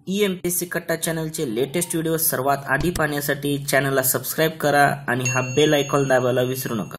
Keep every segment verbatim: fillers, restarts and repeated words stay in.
E M P S C Katta चॅनलचे latest video सर्वात आधी पाहण्यासाठी चॅनलला सबस्क्राइब करा आणि हा बेल आयकॉन दाबायला विसरू नका।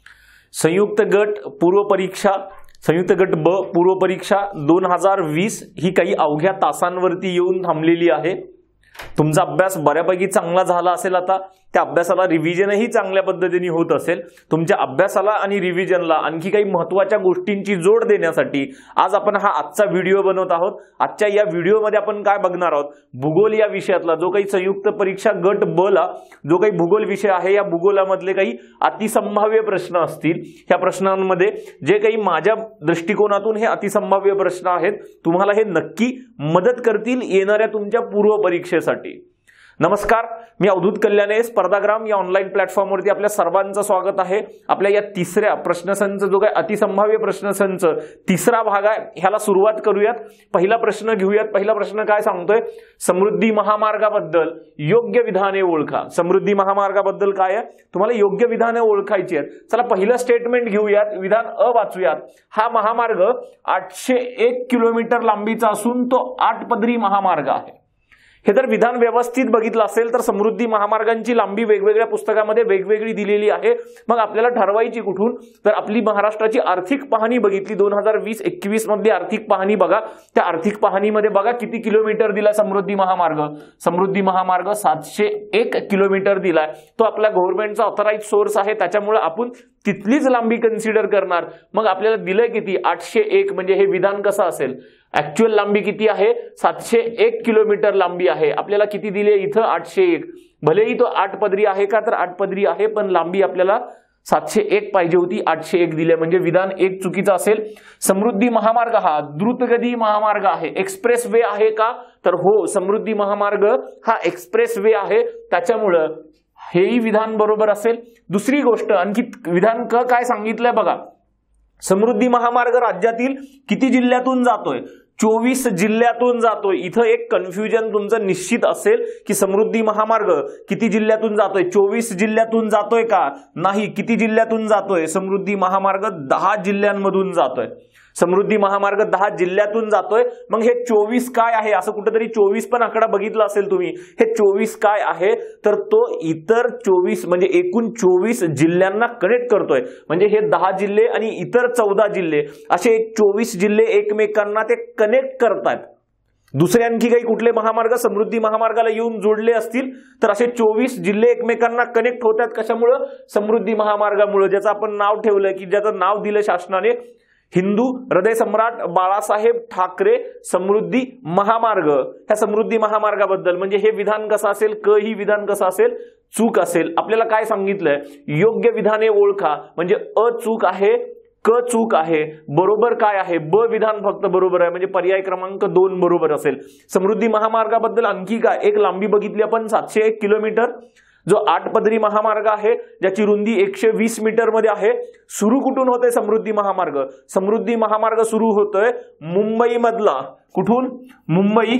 संयुक्त गट पूर्व परीक्षा संयुक्त गट ब पूर्व परीक्षा दोन हजार वीस ही काही अवघ्या तासांवरती येऊन थांबलेली आहे। तुमचा अभ्यास बऱ्यापैकी चांगला झाला असेल, आता त्या अभ्यासाला रिव्हिजनही चांगल्या पद्धतीने होत असेल। तुमच्या अभ्यासाला आणि रिव्हिजनला आणखी काही महत्त्वाच्या गोष्टींची जोड देण्यासाठी आज आपण हा आजचा व्हिडिओ बनवत आहोत। आजच्या या व्हिडिओमध्ये आपण काय बघणार आहोत, भूगोल या विषयातला जो काही संयुक्त परीक्षा गट ब ला जो काही भूगोल विषय आहे, या भूगोलामधले काही अतिसंभाव्य प्रश्न असतील। ह्या प्रश्नांमध्ये जे काही माझ्या दृष्टिकोनातून हे अतिसंभाव्य प्रश्न आहेत, तुम्हाला हे नक्की मदत करतील येणाऱ्या तुमच्या पूर्व परीक्षेसाठी। नमस्कार, मी अवधूत कल्याणे, स्पर्धाग्राम या ऑनलाईन प्लॅटफॉर्मवरती आपल्या सर्वांचं स्वागत आहे। आपल्या या तिसऱ्या प्रश्नसंच जो काही अतिसंभाव्य प्रश्नसंच तिसरा भाग आहे, ह्याला सुरुवात करूयात। पहिला प्रश्न घेऊयात। पहिला प्रश्न काय सांगतोय, समृद्धी महामार्गाबद्दल योग्य विधाने ओळखा। समृद्धी महामार्गाबद्दल काय आहे, तुम्हाला योग्य विधाने ओळखायची आहेत। चला पहिलं स्टेटमेंट घेऊयात, विधान अ वाचूयात। हा महामार्ग आठशे एक किलोमीटर लांबीचा असून तो आठ पदरी महामार्ग आहे। हे जर विधान व्यवस्थित बघितलं असेल तर समृद्धी महामार्गांची लांबी वेगवेगळ्या पुस्तकामध्ये वेगवेगळी दिलेली आहे। मग आपल्याला ठरवायची कुठून, तर आपली महाराष्ट्राची आर्थिक पाहणी बघितली, दोन हजार वीस एकवीस मधली आर्थिक पाहणी बघा। त्या आर्थिक पाहणीमध्ये बघा किती किलोमीटर दिला समृद्धी महामार्ग। समृद्धी महामार्ग सातशे एक किलोमीटर दिलाय। तो आपला गव्हर्नमेंटचा ऑथराइज सोर्स आहे, त्याच्यामुळे आपण तिथलीच लांबी कन्सिडर करणार। मग आपल्याला दिलंय किती, आठशे एक, म्हणजे हे विधान कसं असेल, ऍक्च्युअल लांबी किती आहे, सातशे एक किलोमीटर लांबी आहे। आपल्याला किती दिली आहे इथं, आठशे एक। भलेही तो आठ पदरी आहे का, तर आठ पदरी आहे, पण लांबी आपल्याला सातशे एक पाहिजे होती, आठशे एक दिले, म्हणजे विधान एक चुकीचं असेल। समृद्धी महामार्ग हा द्रुतगती महामार्ग आहे, एक्सप्रेस वे आहे का, तर हो, समृद्धी महामार्ग हा एक्सप्रेस वे आहे, त्याच्यामुळं हेही विधान बरोबर असेल। दुसरी गोष्ट, आणखी विधान क काय सांगितलंय बघा, समृद्धी महामार्ग राज्यातील किती जिल्ह्यातून जातोय, चोवीस जिल्ह्यातून जातोय। इथं एक कन्फ्युजन तुमचं निश्चित असेल की समृद्धी महामार्ग किती जिल्ह्यातून जातोय, चोवीस जिल्ह्यातून जातोय का, नाही, किती जिल्ह्यातून जातोय, समृद्धी महामार्ग दहा जिल्ह्यांमधून जातोय। समृद्धी महामार्ग दहा जिल्ह्यातून जातोय। मग हे चोवीस काय आहे, असं कुठेतरी चोवीस पण आकडा बघितला असेल तुम्ही, हे चोवीस काय आहे, तर तो इतर चोवीस म्हणजे एकूण चोवीस जिल्ह्यांना कनेक्ट करतोय। म्हणजे हे दहा जिल्हे आणि इतर चौदा जिल्हे असे चोवीस जिल्हे एकमेकांना ते कनेक्ट करतात। दुसरे आणखी काही कुठले महामार्ग समृद्धी महामार्गाला येऊन जोडले असतील तर असे चोवीस जिल्हे एकमेकांना कनेक्ट होतात। कशामुळं, समृद्धी महामार्गामुळे, ज्याचं आपण नाव ठेवलंय, की ज्याचं नाव दिलं शासनाने, हिंदू हृदय सम्राट बाळासाहेब ठाकरे समृद्धी महामार्ग। ह्या समृद्धी महामार्गाबद्दल म्हणजे हे विधान कसं असेल, क ही विधान कसं असेल, चूक असेल। आपल्याला काय सांगितलंय, योग्य विधाने ओळखा, म्हणजे अ चूक आहे, क चूक आहे, बरोबर काय आहे, ब विधान फक्त बरोबर आहे, म्हणजे पर्याय क्रमांक दोन बरोबर असेल। समृद्धी महामार्गाबद्दल आणखी काय, एक लांबी बघितली आपण सातशे एक किलोमीटर, जो आठ पदरी महामार्ग आहे, ज्याची रुंदी एकशे वीस मीटर मध्ये आहे। सुरू कुठून होतोय समृद्धी महामार्ग, समृद्धी महामार्ग सुरू होतोय मुंबई मधला, कुठून, मुंबई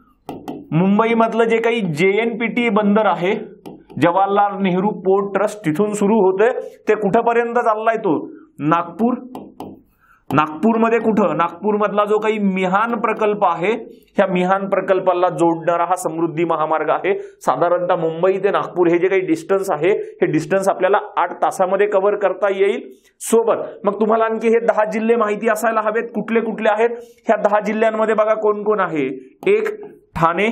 मुंबई मधलं जे काही जे एन पी टी बंदर आहे, जवाहरलाल नेहरू पोर्ट ट्रस्ट, तिथून सुरू होतोय, ते कुठपर्यंत चाललाय, तो नागपूर। नागपूरमध्ये कुठं, नागपूर मधला जो काही मिहान प्रकल्प आहे, ह्या मिहान प्रकल्पाला जोडणारा हा समृद्धी महामार्ग आहे। साधारणतः मुंबई ते नागपूर हे जे काही डिस्टन्स आहे, हे डिस्टन्स आपल्याला आठ तासामध्ये कव्हर करता येईल। सोबत मग तुम्हाला आणखी हे दहा जिल्हे माहिती असायला हवेत, कुठले कुठले आहेत। ह्या दहा जिल्ह्यांमध्ये बघा कोण कोण आहे, एक ठाणे,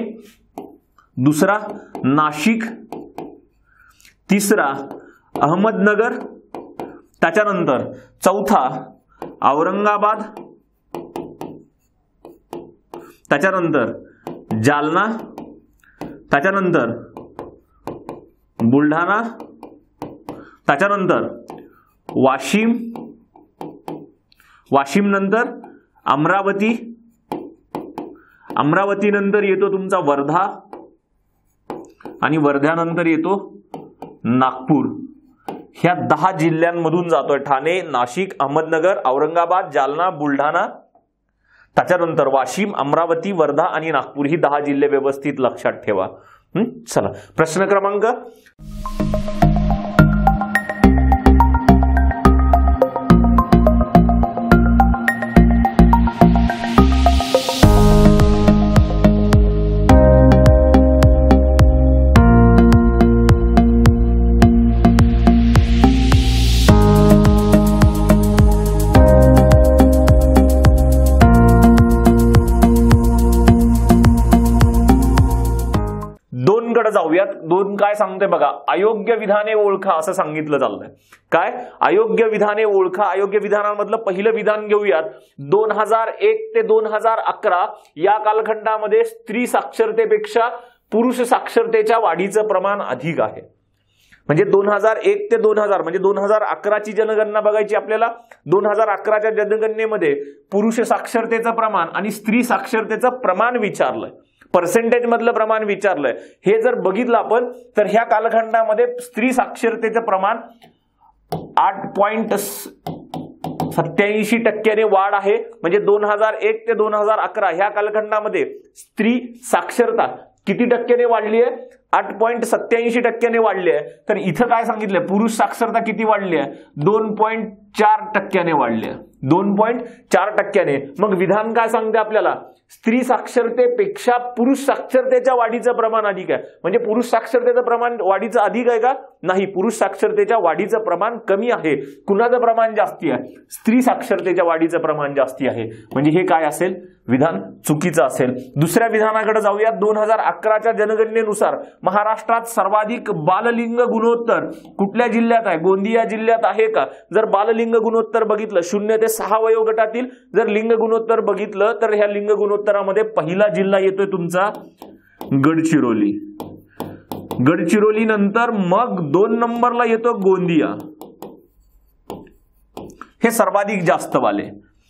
दुसरा नाशिक, तिसरा अहमदनगर, त्याच्यानंतर चौथा औरंगाबाद, त्याच्यानंतर जालना, त्याच्यानंतर बुलढाणा, त्याच्यानंतर वाशिम, वाशिम नंतर अमरावती, अमरावती नंतर येतो तुमचा वर्धा, आणि वर्ध्यानंतर येतो नागपूर। ह्या दहा जिल्ह्यांमधून जातोय, ठाणे, नाशिक, अहमदनगर, औरंगाबाद, जालना, बुलढाणा, त्याच्यानंतर वाशिम, अमरावती, वर्धा आणि नागपूर, ही दहा जिल्हे व्यवस्थित लक्षात ठेवा। चला प्रश्न क्रमांक जाऊयात. दोन काय सांगते बघा, अयोग्य विधाने ओळखा असं सांगितलं चाललंय. काय अयोग्य विधाने ओळखा. अयोग्य विधानांमधलं पहिलं विधान घेऊयात. दोन हजार एक ते दोन हजार अकरा या कालखंडामध्ये स्त्री साक्षरतेपेक्षा पुरुष साक्षरतेच्या वाढीचं प्रमाण अधिक आहे. म्हणजे दोन हजार एक ते दोन हजार म्हणजे दोन हजार अकराची जनगणना बघायची आपल्याला. दोन हजार अकराच्या जनगणनेमध्ये पुरुष साक्षरतेचं प्रमाण आणि स्त्री साक्षरतेचं प्रमाण विचारलंय, पर्सेंटेज मधलं प्रमाण विचारलंय. हे जर बघितलं आपण तर ह्या कालखंडामध्ये स्त्री साक्षरतेचं प्रमाण आठ पॉइंट सत्याऐंशी टक्क्याने वाढ आहे. म्हणजे दोन हजार एक ते दोन हजार अकरा ह्या कालखंडामध्ये स्त्री साक्षरता किती टक्क्याने वाढली आहे? आठ पॉइंट सत्याऐंशी टक्क्याने वाढली आहे. तर इथं काय सांगितलंय, पुरुष साक्षरता किती वाढली आहे? दोन पॉइंट चार टक्क्याने वाढली आहे. दोन पॉइंट चार टक्क्याने. मग विधान काय सांगते आपल्याला? स्त्री साक्षरतेपेक्षा पुरुष साक्षरतेच्या वाढीचं प्रमाण अधिक आहे. म्हणजे पुरुष साक्षरतेचं प्रमाण वाढीचं अधिक आहे का? नाही, पुरुष साक्षरतेच्या वाढीचं प्रमाण कमी आहे. कुणाचं प्रमाण जास्ती आहे? स्त्री साक्षरतेच्या वाढीचं प्रमाण जास्ती आहे. म्हणजे हे काय असेल? विधान चुकीचं असेल. दुसऱ्या विधानाकडे जाऊयात. दोन हजार अकराच्या जनगणनेनुसार महाराष्ट्रात सर्वाधिक बाललिंग गुणोत्तर कुठल्या जिल्ह्यात आहे? गोंदिया जिल्ह्यात आहे का? जर बाललिंग गुणोत्तर बघितलं शून्य ते सहा वयोगटातील जर लिंग गुणोत्तर बघितलं तर ह्या लिंग गुणोत्तरामध्ये पहिला जिल्हा येतोय तुमचा गडचिरोली. गडचिरोली नंतर मग दोन नंबरला येतो गोंदिया. हे सर्वाधिक जास्त वाले.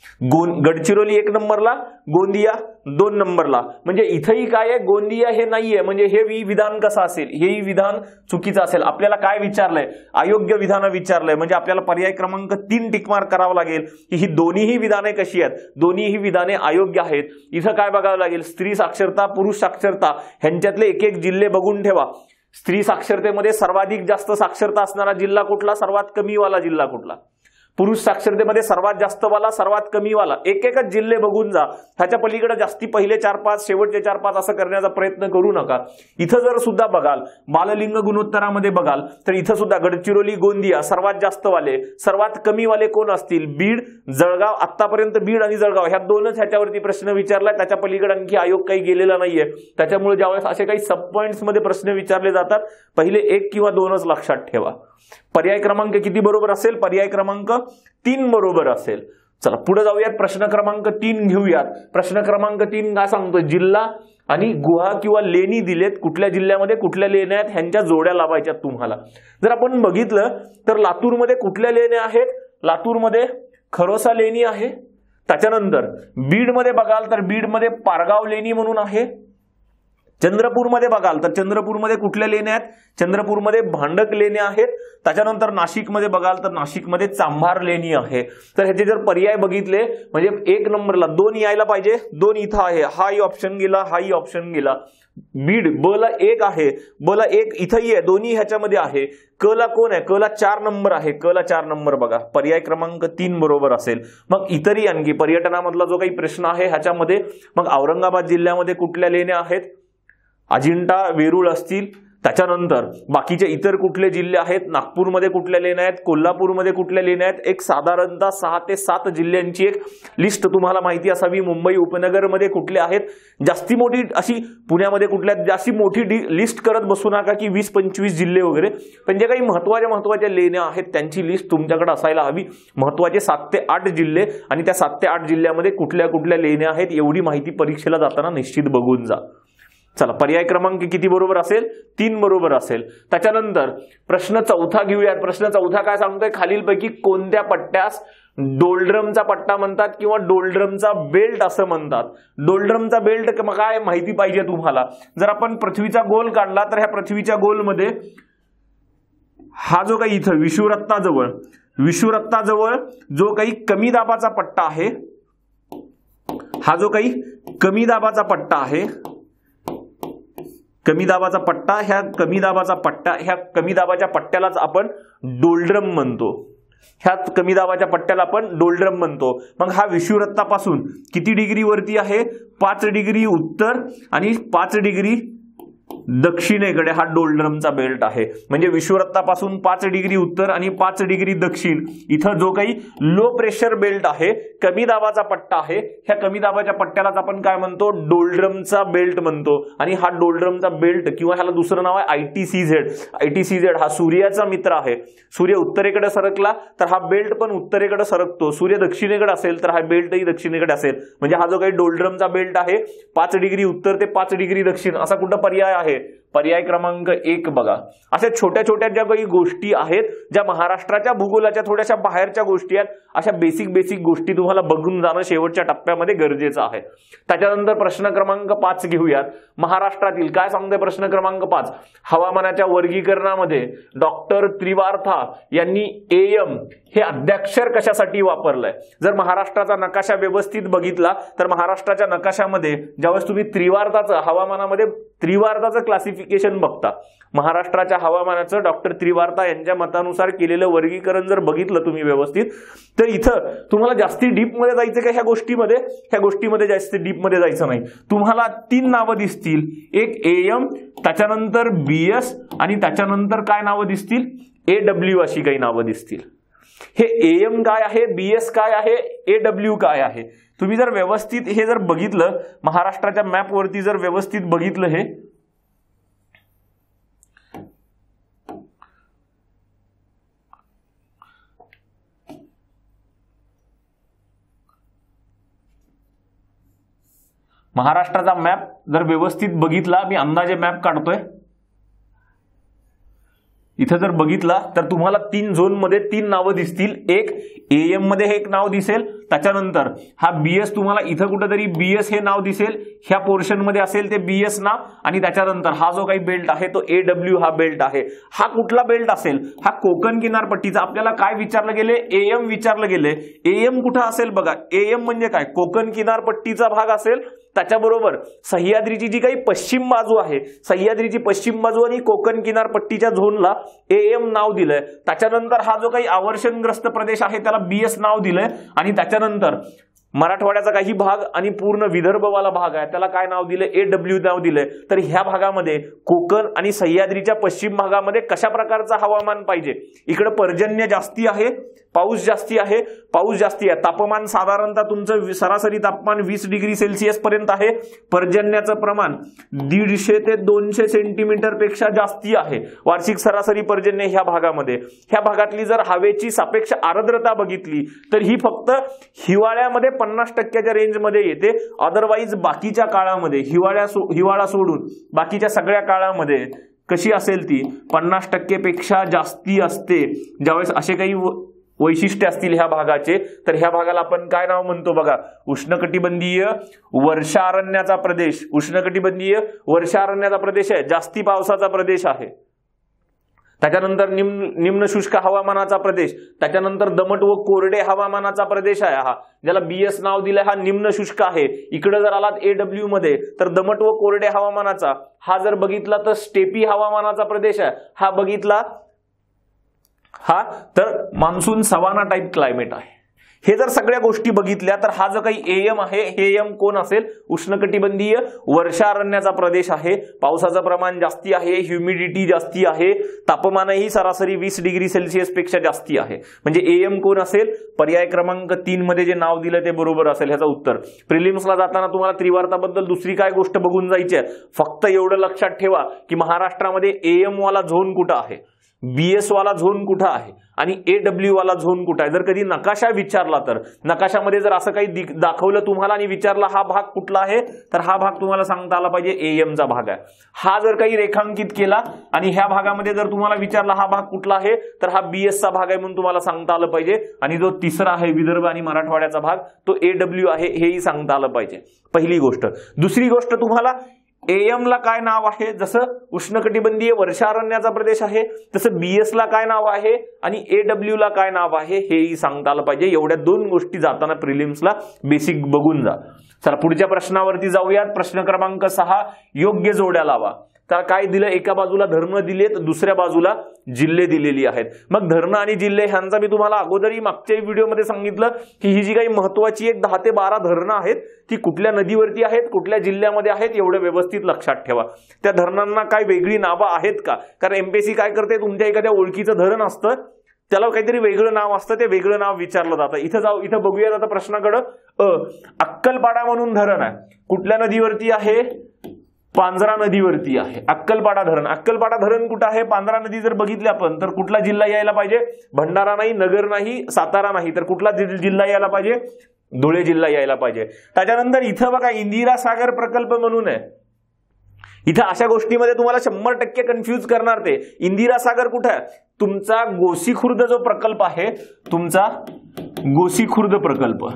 गडचिरोली एक नंबरला, गोंदिया दोन नंबरला. म्हणजे इथंही काय आहे? गोंदिया हे नाहीये. म्हणजे हे विधान कसं असेल? हेही विधान चुकीचं असेल. आपल्याला काय विचारलंय? अयोग्य विधान विचारलंय. म्हणजे आपल्याला पर्याय क्रमांक तीन टिकमार्क करावं लागेल की ही दोन्हीही विधाने कशी आहेत? दोन्हीही विधाने अयोग्य आहेत. इथं काय बघावं लागेल? स्त्री साक्षरता, पुरुष साक्षरता ह्यांच्यातले एक एक जिल्हे बघून ठेवा. स्त्री साक्षरतेमध्ये सर्वाधिक जास्त साक्षरता असणारा जिल्हा कुठला? सर्वात कमी वाला जिल्हा कुठला? पुरुष साक्षरतेमध्ये सर्वात जास्त वाला, सर्वात कमी वाला. एक एकच जिल्हे बघून जा. ह्याच्या पलीकडे जास्ती पहिले चार पाच शेवटचे चार पाच असं करण्याचा प्रयत्न करू नका. इथं जर सुद्धा बघाल बाललिंग गुणोत्तरामध्ये बघाल तर इथं सुद्धा गडचिरोली, गोंदिया सर्वात जास्त वाले, सर्वात कमी वाले कोण असतील? बीड, जळगाव. आतापर्यंत बीड आणि जळगाव ह्या दोनच ह्याच्यावरती प्रश्न विचारलाय. त्याच्या पलीकडे आणखी आयोग काही गेलेला नाहीये. त्याच्यामुळे ज्यावेळेस असे काही सब पॉइंट्स मध्ये प्रश्न विचारले जातात पहिले एक किंवा दोनच लक्षात ठेवा. पर्याय क्रमांक किती बरोबर असेल? पर्याय क्रमांक तीन बरोबर असेल. चला पुढे जाऊयात. प्रश्न क्रमांक तीन घेऊयात. प्रश्न क्रमांक तीन काय सांगतो? जिल्हा आणि गुहा किंवा लेणी दिलेत. कुठल्या जिल्ह्यामध्ये कुठल्या लेण्या आहेत ह्यांच्या जोड्या लावायच्या तुम्हाला. जर आपण बघितलं तर लातूरमध्ये कुठल्या लेण्या आहेत? लातूरमध्ये खरोसा लेणी आहे. त्याच्यानंतर बीडमध्ये बघाल तर बीडमध्ये पारगाव लेणी म्हणून आहे. चंद्रपूरमध्ये बघाल तर चंद्रपूरमध्ये कुठल्या लेण्या आहेत? चंद्रपूरमध्ये भांडक लेण्या आहेत. त्याच्यानंतर नाशिकमध्ये बघाल तर नाशिकमध्ये चांभार लेणी आहे. तर ह्याचे जर पर्याय बघितले म्हणजे एक नंबरला दोन यायला पाहिजे. दोन इथं आहे. हाही ऑप्शन गेला, हाही ऑप्शन गेला. बीड ब ला एक आहे, ब ला एक इथंही आहे. दोन्ही ह्याच्यामध्ये आहे. क ला कोण आहे? क ला चार नंबर आहे. क ला चार नंबर बघा. पर्याय क्रमांक तीन बरोबर असेल. मग इतरही आणखी पर्यटनामधला जो काही प्रश्न आहे ह्याच्यामध्ये मग औरंगाबाद जिल्ह्यामध्ये कुठल्या लेण्या आहेत? अजिंठा, वेरूळ असतील. त्याच्यानंतर बाकीचे इतर कुठले जिल्हे आहेत? नागपूरमध्ये कुठल्या लेण्या आहेत? कोल्हापूरमध्ये कुठल्या लेण्या आहेत? एक साधारणतः सहा ते सात जिल्ह्यांची एक लिस्ट तुम्हाला माहिती असावी. मुंबई उपनगरमध्ये कुठले आहेत? जास्ती मोठी अशी पुण्यामध्ये कुठल्या जास्ती मोठी लिस्ट करत बसू नका की वीस पंचवीस जिल्हे वगैरे. पण जे काही महत्वाच्या महत्वाच्या लेण्या आहेत त्यांची लिस्ट तुमच्याकडे असायला हवी. महत्वाचे सात ते आठ जिल्हे आणि त्या सात ते आठ जिल्ह्यामध्ये कुठल्या कुठल्या लेण्या आहेत एवढी माहिती परीक्षेला जाताना निश्चित बघून जा. चला पर्याय क्रमांक किती बरोबर असेल? तीन बरोबर असेल. त्याच्यानंतर प्रश्न चौथा घेऊयात. प्रश्न चौथा काय सांगतोय? खालीलपैकी कोणत्या पट्ट्यास डोल्ड्रमचा पट्टा म्हणतात किंवा डोल्ड्रमचा बेल्ट असं म्हणतात? डोल्ड्रमचा बेल्ट काय माहिती पाहिजे तुम्हाला. जर आपण पृथ्वीचा गोल काढला तर ह्या पृथ्वीच्या गोलमध्ये हा जो काही इथं विषुववृत्ताजवळ विषुववृत्ताजवळ जो काही कमी दाबाचा पट्टा आहे, हा जो काही कमी दाबाचा पट्टा आहे, कमी दाबाचा पट्टा, ह्या कमी दाबाचा पट्टा ह्या कमी दाबाच्या पट्ट्यालाच आपण डोल्ड्रम म्हणतो. ह्या कमी दाबाच्या पट्ट्याला आपण डोल्ड्रम म्हणतो. मग हा विषुववृत्तापासून किती डिग्री वरती आहे? पाच डिग्री उत्तर आणि पाच डिग्री दक्षिणेकडे हा डोल्ड्रमचा बेल्ट आहे. म्हणजे विषुववृत्तापासून पाच डिग्री उत्तर आणि पाच डिग्री दक्षिण इथं जो काही लो प्रेशर बेल्ट आहे, कमी दाबाचा पट्टा आहे, ह्या कमी दाबाच्या पट्ट्यालाच आपण काय म्हणतो, डोल्ड्रमचा बेल्ट म्हणतो. आणि हा डोल्ड्रमचा बेल्ट किंवा ह्याला दुसरं नाव आहे आयटीसीझेड. आयटीसीझेड हा सूर्याचा मित्र आहे. सूर्य उत्तरेकडे सरकला तर हा बेल्ट पण उत्तरेकडे सरकतो. सूर्य दक्षिणेकडे असेल तर हा बेल्टही दक्षिणेकडे असेल. म्हणजे हा जो काही डोल्ड्रमचा बेल्ट आहे, पाच डिग्री उत्तर ते पाच डिग्री दक्षिण असा कुठं पर्याय आहे? पर्याय क्रमांक एक बघा. अशा छोट्या छोट्या ज्या काही गोष्टी आहेत, ज्या महाराष्ट्राच्या भूगोलाच्या थोड्याशा बाहेरच्या गोष्टी आहेत, अशा बेसिक बेसिक गोष्टी तुम्हाला बघून जाणं शेवटच्या टप्प्यामध्ये गरजेचं आहे. त्याच्यानंतर प्रश्न क्रमांक पाच घेऊयात. महाराष्ट्रातील काय सांगते प्रश्न क्रमांक पाच, हवामानाच्या वर्गीकरणामध्ये डॉक्टर त्रिवार्था यांनी एएम हे अद्याक्षर कशासाठी वापरलंय? जर महाराष्ट्राचा नकाशा व्यवस्थित बघितला तर महाराष्ट्राच्या नकाशामध्ये ज्यावेळेस तुम्ही त्रिवार्ताचं हवामानामध्ये त्रिवार्ताचं क्लासिफिकेशन बघता, महाराष्ट्राच्या हवामानाचं डॉक्टर त्रिवार्ता यांच्या मतानुसार केलेलं वर्गीकरण जर बघितलं तुम्ही व्यवस्थित, तर इथं तुम्हाला जास्ती डीप मध्ये जायचं का ह्या गोष्टीमध्ये? ह्या गोष्टीमध्ये जास्ती डीप मध्ये जायचं नाही. तुम्हाला तीन नावं दिसतील, एक एएम, त्याच्यानंतर बीएस आणि त्याच्यानंतर काय नावं दिसतील? एडब्ल्यू अशी काही नावं दिसतील. हे एएम काय आहे, बीएस काय आहे, एडब्ल्यू काय आहे? तुम्ही जर व्यवस्थित हे जर बघितलं, महाराष्ट्राच्या मॅपवरती जर व्यवस्थित बघितलं, हे महाराष्ट्राचा मॅप जर व्यवस्थित बघितला, मी अंदाजे मॅप काढतोय, इथं जर बघितला तर तुम्हाला तीन झोन मध्ये तीन नावं दिसतील. एक एएम मध्ये हे एक नाव दिसेल, त्याच्यानंतर हा बीएस तुम्हाला इथं कुठेतरी बीएस हे नाव दिसेल, ह्या पोर्शन मध्ये असेल ते बीएस नाव, आणि त्याच्यानंतर हा जो काही बेल्ट आहे तो एडब्ल्यू हा बेल्ट आहे. हा कुठला बेल्ट असेल? हा कोकण किनारपट्टीचा. आपल्याला काय विचारलं गेले? एएम विचारलं गेले. एएम कुठं असेल बघा. एएम म्हणजे काय? कोकण किनारपट्टीचा भाग असेल. त्याच्याबरोबर सह्याद्रीची जी काही पश्चिम बाजू आहे, सह्याद्रीची पश्चिम बाजू आणि कोकण किनारपट्टीच्या झोनला एएम नाव दिलंय. त्याच्यानंतर हा जो काही आवर्षणग्रस्त प्रदेश आहे त्याला बीएस नाव दिलंय, आणि त्याच्यानंतर मराठवाड्याचा काही भाग आणि पूर्ण विदर्भवाला भाग आहे त्याला काय नाव दिले? एडब्ल्यू नाव दिले. तर ह्या भागामध्ये कोकण आणि सह्याद्रीच्या पश्चिम भागामध्ये कशा प्रकारचं हवामान पाहिजे? इकडे पर्जन्य जास्ती आहे, पाऊस जास्ती आहे, पाऊस जास्ती आहे, तापमान साधारणतः तुमचं सरासरी तापमान वीस डिग्री सेल्सिअस पर्यंत आहे, पर्जन्याचं प्रमाण दीडशे ते दोनशे सेंटीमीटर पेक्षा जास्ती आहे, वार्षिक सरासरी पर्जन्य ह्या भागामध्ये. ह्या भागातली जर हवेची सापेक्ष आर्द्रता बघितली तर ही फक्त हिवाळ्यामध्ये पन्नास टक्क्याच्या रेंजमध्ये येते. अदरवाईज बाकीच्या काळामध्ये हिवाळ्या सो, हिवाळा सोडून बाकीच्या सगळ्या काळामध्ये कशी असेल ती पन्नास टक्केपेक्षा जास्ती असते. ज्यावेळेस असे काही वैशिष्ट्य असतील ह्या भागाचे, तर ह्या भागाला आपण काय नाव म्हणतो बघा? उष्णकटिबंधीय वर्षारण्याचा प्रदेश. उष्णकटिबंधीय वर्षारण्याचा प्रदेश आहे, जास्ती पावसाचा प्रदेश आहे. त्याच्यानंतर निम्न निम्न शुष्क हवामानाचा प्रदेश, त्याच्यानंतर दमट व कोरडे हवामानाचा प्रदेश आहे हा, ज्याला बीएस नाव दिलंय. हा निम्न शुष्क आहे. इकडे जर आलात एडब्ल्यू मध्ये तर दमट व कोरडे हवामानाचा. हा जर बघितला तर स्टेपी हवामानाचा प्रदेश आहे. हा बघितला हा तर मान्सून सवाना टाइप क्लायमेट आहे. हे जर सगळ्या गोष्टी बघितल्या तर हा जो काही एएम आहे, हे एम कोण असेल? उष्णकटिबंधीय वर्षारण्याचा प्रदेश आहे. पावसाचं प्रमाण जास्ती आहे, ह्युमिडिटी जास्ती आहे, तापमानही सरासरी वीस डिग्री सेल्सिअस पेक्षा जास्ती आहे. म्हणजे एएम कोण असेल? पर्याय क्रमांक तीन मध्ये जे नाव दिलं ते बरोबर असेल ह्याचं उत्तर. प्रिलिम्सला जाताना तुम्हाला त्रिवार्ताबद्दल दुसरी काय गोष्ट बघून जायची आहे? फक्त एवढं लक्षात ठेवा की महाराष्ट्रामध्ये एएम वाला झोन कुठं आहे, बीएस वाला झोन कुठं आहे आणि एडब्ल्यू वाला झोन कुठं आहे. जर कधी नकाशा विचारला तर नकाशामध्ये जर असं काही दाखवलं तुम्हाला आणि विचारला हा भाग कुठला आहे, तर हा भाग तुम्हाला सांगता आला पाहिजे एएमचा भाग आहे. हा जर काही रेखांकित केला आणि ह्या भागामध्ये जर तुम्हाला विचारला हा भाग कुठला आहे, तर हा बीएसचा भाग आहे म्हणून तुम्हाला सांगता आलं पाहिजे. आणि जो तिसरा आहे विदर्भ आणि मराठवाड्याचा भाग तो एडब्ल्यू आहे हेही सांगता आलं पाहिजे. पहिली गोष्ट. दुसरी गोष्ट, तुम्हाला एएम ला काय नाव आहे? जसं उष्णकटिबंधीय वर्षारण्याचा प्रदेश आहे तसं बीएस ला काय नाव आहे आणि एडब्ल्यू ला काय नाव आहे हेही सांगता आलं पाहिजे. एवढ्या दोन गोष्टी जाताना प्रिलिम्सला बेसिक बघून जा. चला पुढच्या प्रश्नावरती जाऊयात. प्रश्न क्रमांक सहा, योग्य जोड्या लावा. तर काय दिलं, एका बाजूला धरणं दिलेत, दुसऱ्या बाजूला जिल्हे दिलेली आहेत. मग धरणं आणि जिल्हे ह्यांचा मी तुम्हाला अगोदरही मागच्या व्हिडिओमध्ये सांगितलं की ही जी काही महत्वाची एक दहा ते बारा धरणं आहेत ती कुठल्या नदीवरती आहेत, कुठल्या जिल्ह्यामध्ये आहेत एवढं व्यवस्थित लक्षात ठेवा. त्या धरणांना काय वेगळी नावं आहेत का, कारण एमपीएससी काय करते, तुमच्या एखाद्या ओळखीचं धरण असतं त्याला काहीतरी वेगळं नाव असतं, ते वेगळं नाव विचारलं जातं. इथं जाऊ इथं बघूया आता प्रश्नाकडं. अ अक्कलपाडा म्हणून धरण आहे, कुठल्या नदीवरती आहे, पांझरा नदीवरती आहे अक्कलपाडा धरण. अक्कलपाडा धरण कुठं आहे, पांझरा नदी जर बघितली आपण तर कुठला जिल्हा यायला पाहिजे, भंडारा नाही, नगर नाही, सातारा नाही, तर कुठला जिल्हा यायला पाहिजे, धुळे जिल्हा यायला पाहिजे. त्याच्यानंतर इथं बघा इंदिरा सागर प्रकल्प म्हणून आहे. इथं अशा गोष्टीमध्ये तुम्हाला शंभर टक्के कन्फ्युज करणार ते. इंदिरा सागर कुठे आहे, तुमचा गोसीखुर्द जो प्रकल्प आहे, तुमचा गोसीखुर्द प्रकल्प,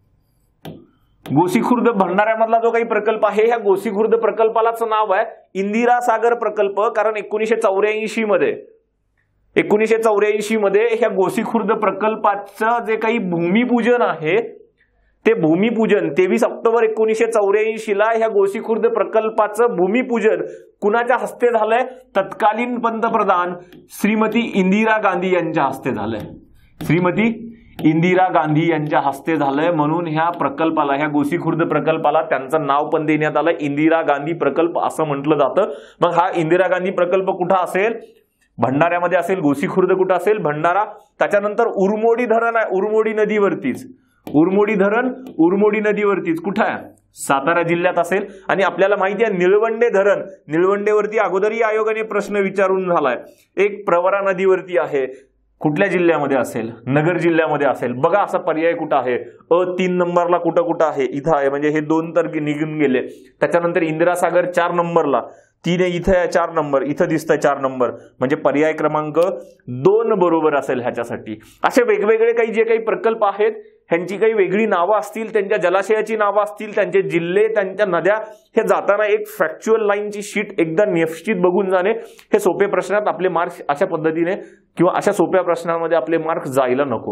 गोसीखुर्द भंडाऱ्यामधला जो काही प्रकल्प आहे, ह्या गोसीखुर्द प्रकल्पालाच नाव आहे इंदिरा सागर प्रकल्प. कारण एकोणीसशे चौऱ्याऐंशी मध्ये एकोणीसशे चौऱ्याऐंशी मध्ये ह्या गोसीखुर्द प्रकल्पाचं जे काही भूमिपूजन आहे ते भूमिपूजन तेवीस ऑक्टोबर एकोणीसशे चौऱ्याऐंशी ला ह्या गोसीखुर्द प्रकल्पाचं भूमिपूजन कुणाच्या हस्ते झालंय, तत्कालीन पंतप्रधान श्रीमती इंदिरा गांधी यांच्या हस्ते झालंय. श्रीमती इंदिरा गांधी यांच्या हस्ते झालंय, म्हणून ह्या प्रकल्पाला, ह्या गोसीखुर्द प्रकल्पाला त्यांचं नाव पण देण्यात आलं, इंदिरा गांधी प्रकल्प असं म्हटलं जातं. मग हा इंदिरा गांधी प्रकल्प कुठं असेल, भंडाऱ्यामध्ये असेल. गोसीखुर्द कुठं असेल, भंडारा. त्याच्यानंतर उरमोडी धरण आहे, उरमोडी नदीवरतीच, उरमोडी धरण उरमोडी नदीवरतीच कुठं आहे, सातारा जिल्ह्यात असेल. आणि आपल्याला माहिती आहे निळवंडे धरण, निळवंडेवरती अगोदरही आयोगाने प्रश्न विचारून झालाय, एक प्रवरा नदीवरती आहे, कुठल्या जिल्ह्यामध्ये असेल, नगर जिल्ह्यामध्ये असेल. बघा असा पर्याय कुठं आहे, अ तीन नंबरला कुठं कुठं आहे, इथं आहे, म्हणजे हे दोन तर निघून गेले. त्याच्यानंतर इंदिरा सागर चार नंबरला, तीन इथं आहे, चार नंबर इथं दिसतंय चार नंबर, म्हणजे पर्याय क्रमांक दोन बरोबर असेल ह्याच्यासाठी. असे वेगवेगळे काही जे काही प्रकल्प आहेत ह्यांची काही वेगळी नावं असतील, त्यांच्या जलाशयाची नावं असतील, त्यांचे जिल्हे, त्यांच्या नद्या, हे जाताना एक फॅक्च्युअल लाईनची शीट एकदा निश्चित बघून जाणे. हे सोपे प्रश्नात आपले मार्क्स अशा पद्धतीने किंवा अशा सोप्या प्रश्नांमध्ये आपले मार्क्स जायला नको.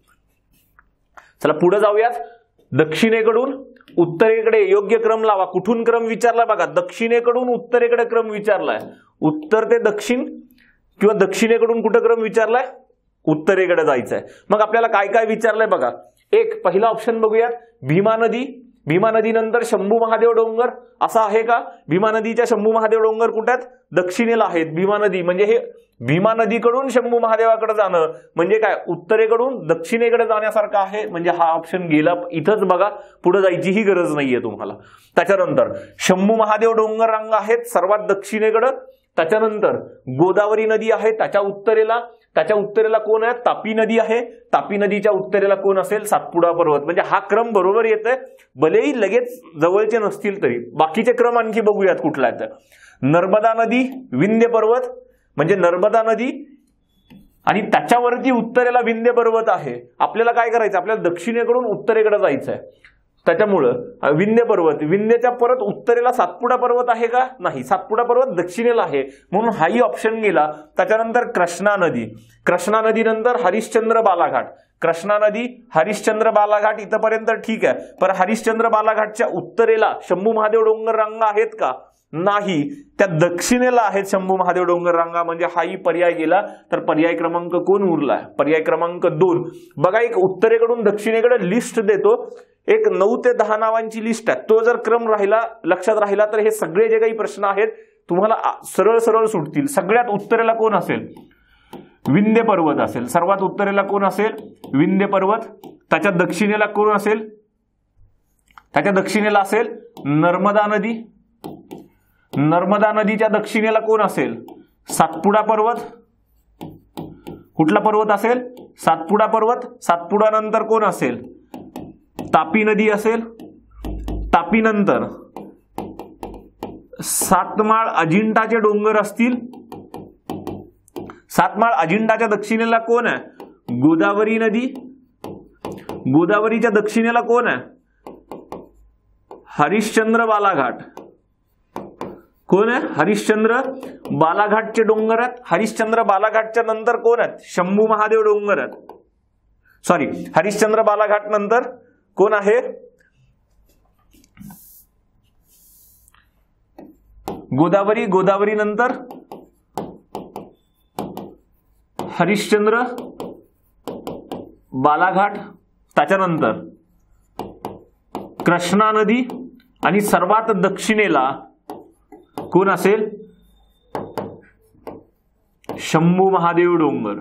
चला पुढे जाऊयात. दक्षिणेकडून उत्तरेकडे योग्य क्रम लावा. कुठून क्रम विचारलाय बघा, दक्षिणेकडून उत्तरेकडे क्रम विचारलाय, उत्तर ते दक्षिण किंवा दक्षिणेकडून कुठं क्रम विचारलाय, उत्तरेकडे जायचंय. मग आपल्याला काय काय विचारलंय बघा. एक पहिला ऑप्शन बघूयात, भीमा नदी. भीमा नदीनंतर शंभू महादेव डोंगर असं आहे का, भीमा नदीच्या शंभू महादेव डोंगर कुठे आहेत, दक्षिणेला आहेत. भीमा नदी म्हणजे हे भीमा नदीकडून शंभू महादेवाकडे जाणं म्हणजे काय, उत्तरेकडून दक्षिणेकडे जाण्यासारखं आहे, म्हणजे हा ऑप्शन गेला. इथंच बघा, पुढे जायचीही गरज नाहीये तुम्हाला. त्याच्यानंतर शंभू महादेव डोंगर रांग आहेत सर्वात दक्षिणेकडे. त्याच्यानंतर गोदावरी नदी आहे त्याच्या उत्तरेला, त्याच्या उत्तरेला कोण आहे, तापी नदी आहे. तापी नदीच्या उत्तरेला कोण असेल, सातपुडा पर्वत. म्हणजे हा क्रम बरोबर येतोय, भलेही लगेच जवळचे नसतील तरी. बाकीचे क्रम आणखी बघूयात कुठला आहे. नर्मदा नदी, विंध्य पर्वत, म्हणजे नर्मदा नदी आणि त्याच्यावरती उत्तरेला विंध्य पर्वत आहे. आपल्याला काय करायचं, आपल्याला दक्षिणेकडून उत्तरेकडे जायचंय. त्याच्यामुळं विंध्य पर्वत, विंध्यच्या परत उत्तरेला सातपुडा पर्वत आहे का, नाही, सातपुडा पर्वत दक्षिणेला आहे, म्हणून हाही ऑप्शन गेला. त्याच्यानंतर कृष्णा नदी, कृष्णा नदीनंतर हरिश्चंद्र बालाघाट. कृष्णा नदी, हरिश्चंद्र बालाघाट इथपर्यंत ठीक आहे, पण हरिश्चंद्र बालाघाटच्या उत्तरेला शंभू महादेव डोंगर रांगा आहेत का, नाही, त्या दक्षिणेला आहेत शंभू महादेव डोंगर रांगा. म्हणजे हाही पर्याय गेला. तर पर्याय क्रमांक कोण उरलाय, पर्याय क्रमांक दोन. बघा एक उत्तरेकडून दक्षिणेकडे लिस्ट देतो, एक नऊ ते दहा नावांची लिस्ट आहे. तो जर क्रम राहिला, लक्षात राहिला, तर हे सगळे जे काही प्रश्न आहेत तुम्हाला सरळ सरळ सुटतील. सगळ्यात उत्तरेला कोण असेल, विंध्य पर्वत असेल. सर्वात उत्तरेला कोण असेल, विंध्य पर्वत. त्याच्या दक्षिणेला कोण असेल, त्याच्या दक्षिणेला असेल नर्मदा नदी. नर्मदा नदीच्या दक्षिणेला कोण असेल, सातपुडा पर्वत. कुठला पर्वत असेल, सातपुडा पर्वत. सातपुडा नंतर कोण असेल, तापी नदी असेल. तापी नंतर सातमाळ अजिंठाचे डोंगर असतील. सातमाळ अजिंठाच्या दक्षिणेला कोण आहे, गोदावरी नदी. गोदावरीच्या दक्षिणेला कोण आहे, हरिश्चंद्र बालाघाट. कोण आहे, हरिश्चंद्र बालाघाटचे डोंगर आहेत. हरिश्चंद्र बालाघाटच्या नंतर कोण आहेत, शंभू महादेव डोंगर आहेत. सॉरी, हरिश्चंद्र बालाघाट नंतर कोण आहे, गोदावरी, गोदावरी नंतर हरिश्चंद्र, बालाघाट, त्याच्यानंतर कृष्णा नदी आणि सर्वात दक्षिणेला कोण असेल? शंभू महादेव डोंगर.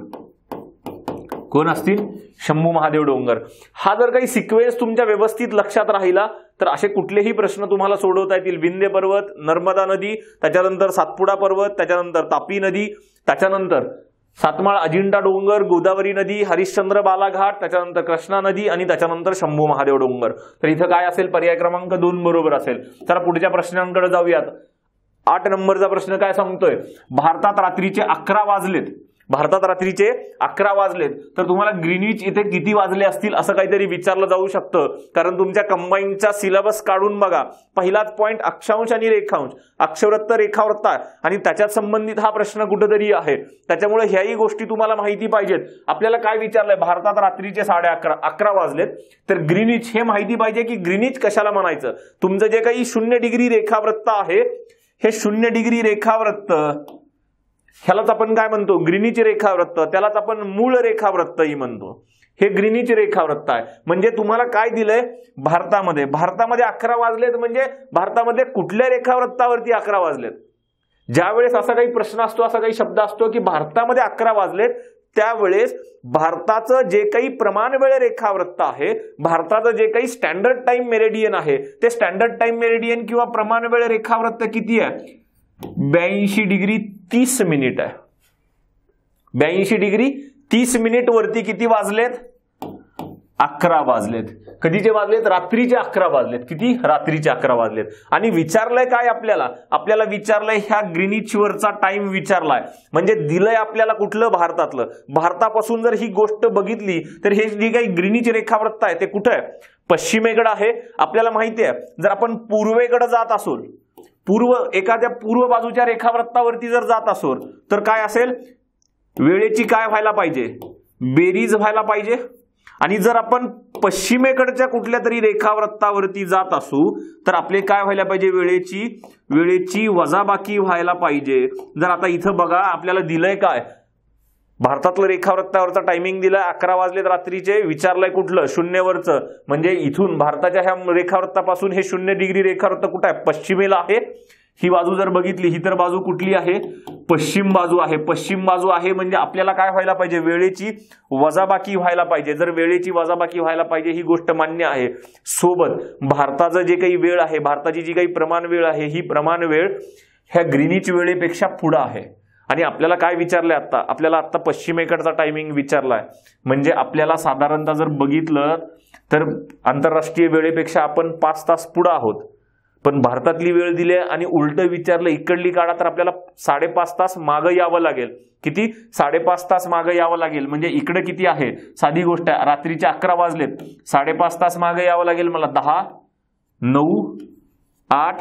कोण असतील? शंभू महादेव डोंगर. हा जर काही सिक्वेन्स तुमच्या व्यवस्थित लक्षात राहिला तर असे कुठलेही प्रश्न तुम्हाला सोडवता येतील. विंध्य पर्वत, नर्मदा नदी, त्याच्यानंतर सातपुडा पर्वत, त्याच्यानंतर तापी नदी, त्याच्यानंतर सातमाळ अजिंठा डोंगर, गोदावरी नदी, हरिश्चंद्र बालाघाट, त्याच्यानंतर कृष्णा नदी आणि त्याच्यानंतर शंभू महादेव डोंगर. तर इथं काय असेल? पर्याय क्रमांक दोन बरोबर असेल. चला पुढच्या प्रश्नांकडे जाऊयात. आठ नंबरचा प्रश्न काय सांगतोय? भारतात रात्रीचे अकरा वाजलेत. भारतात रात्रीचे अकरा वाजलेत तर तुम्हाला ग्रीनविच इथे किती वाजले असतील असं काहीतरी विचारलं जाऊ शकतं. कारण तुमच्या कंबाईनचा सिलेबस काढून बघा. पहिलाच पॉइंट अक्षांश आणि रेखांश, अक्षवृत्त, रेखावृत्त आणि त्याच्यात संबंधित हा प्रश्न कुठेतरी आहे. त्याच्यामुळे ह्याही गोष्टी तुम्हाला माहिती पाहिजेत. आपल्याला काय विचारलंय? भारतात रात्रीचे साडे अकरा अकरा वाजलेत तर ग्रीनविच हे माहिती पाहिजे की ग्रीनविच कशाला म्हणायचं. तुमचं जे काही शून्य डिग्री रेखावृत्त आहे हे शून्य डिग्री रेखावृत्त ह्यालाच आपण काय म्हणतो? ग्रीनिच रेखावृत्त. त्यालाच आपण मूळ रेखावृत्तही म्हणतो. हे ग्रीनिच रेखावृत्त आहे. म्हणजे तुम्हाला काय दिलंय? भारतामध्ये भारतामध्ये अकरा वाजलेत म्हणजे भारतामध्ये कुठल्या रेखावृत्तावरती अकरा वाजलेत? ज्यावेळेस असा काही प्रश्न असतो, असा काही शब्द असतो की भारतामध्ये अकरा वाजलेत, त्यावेळेस भारताचं जे काही प्रमाण वेळ रेखावृत्त आहे, भारताचं जे काही स्टँडर्ड टाइम मेरिडियन आहे, ते स्टँडर्ड टाइम मेरिडियन किंवा प्रमाण वेळ रेखावृत्त किती आहे? ब्याऐंशी डिग्री तीस मिनिट आहे. ब्याऐंशी डिग्री तीस मिनिट वरती किती वाजलेत? अकरा वाजलेत. कधीचे वाजलेत? रात्रीचे अकरा वाजलेत. किती? रात्रीचे अकरा वाजलेत. आणि विचारलंय काय आपल्याला? आपल्याला विचारलंय ह्या ग्रीनिच वरचा टाइम विचारलाय. म्हणजे दिलंय आपल्याला कुठलं? भारतातलं. भारतापासून जर ही गोष्ट बघितली तर हे जे काही ग्रीनिच रेखावृत्त आहे ते कुठं आहे? पश्चिमेकडे आहे. आपल्याला माहिती आहे जर आपण पूर्वेकडे जात असो, पूर्व एखाद्या पूर्व बाजूच्या रेखावृत्तावरती जर जात असो तर काय असेल? वेळेची काय व्हायला पाहिजे? बेरीज व्हायला पाहिजे. आणि जर आपण पश्चिमेकडच्या कुठल्या तरी रेखावृत्तावरती जात असू तर आपले काय व्हायला पाहिजे? वेळेची वेळेची वजाबाकी व्हायला पाहिजे. जर आता इथं बघा आपल्याला दिलंय काय? भारतातलं रेखावृत्तावरचा टायमिंग दिलाय अकरा वाजलेत रात्रीचे. विचारलंय कुठलं? शून्यवरचं. म्हणजे इथून भारताच्या ह्या रेखावृत्तापासून हे शून्य डिग्री रेखावृत्त कुठं आहे? पश्चिमेला आहे. ही बाजू जर बघितली, ही तर बाजू कुठली आहे? पश्चिम बाजू आहे. पश्चिम बाजू आहे म्हणजे आपल्याला काय व्हायला पाहिजे? वेळेची वजाबाकी व्हायला पाहिजे. जर वेळेची वजाबाकी व्हायला पाहिजे ही गोष्ट मान्य आहे. सोबत भारताचं जे काही वेळ आहे, भारताची जी काही प्रमाण वेळ आहे, ही प्रमाण वेळ ह्या ग्रीनिच वेळेपेक्षा पुढे आहे. आणि आपल्याला काय विचारलंय? आता आपल्याला आता पश्चिमेकडचा टायमिंग विचारलाय. म्हणजे आपल्याला साधारणतः जर बघितलं तर आंतरराष्ट्रीय वेळेपेक्षा आपण पाच तास पुढे आहोत. पण भारतातली वेळ दिली आणि उलट विचारलं इकडली काढा तर आपल्याला साडेपाच तास मागं यावं लागेल. किती? साडेपाच तास मागं यावं लागेल. म्हणजे इकडे किती आहे? साधी गोष्ट आहे. रात्रीचे अकरा वाजलेत, साडेपाच तास मागं यावं लागेल मला. दहा, नऊ, आठ,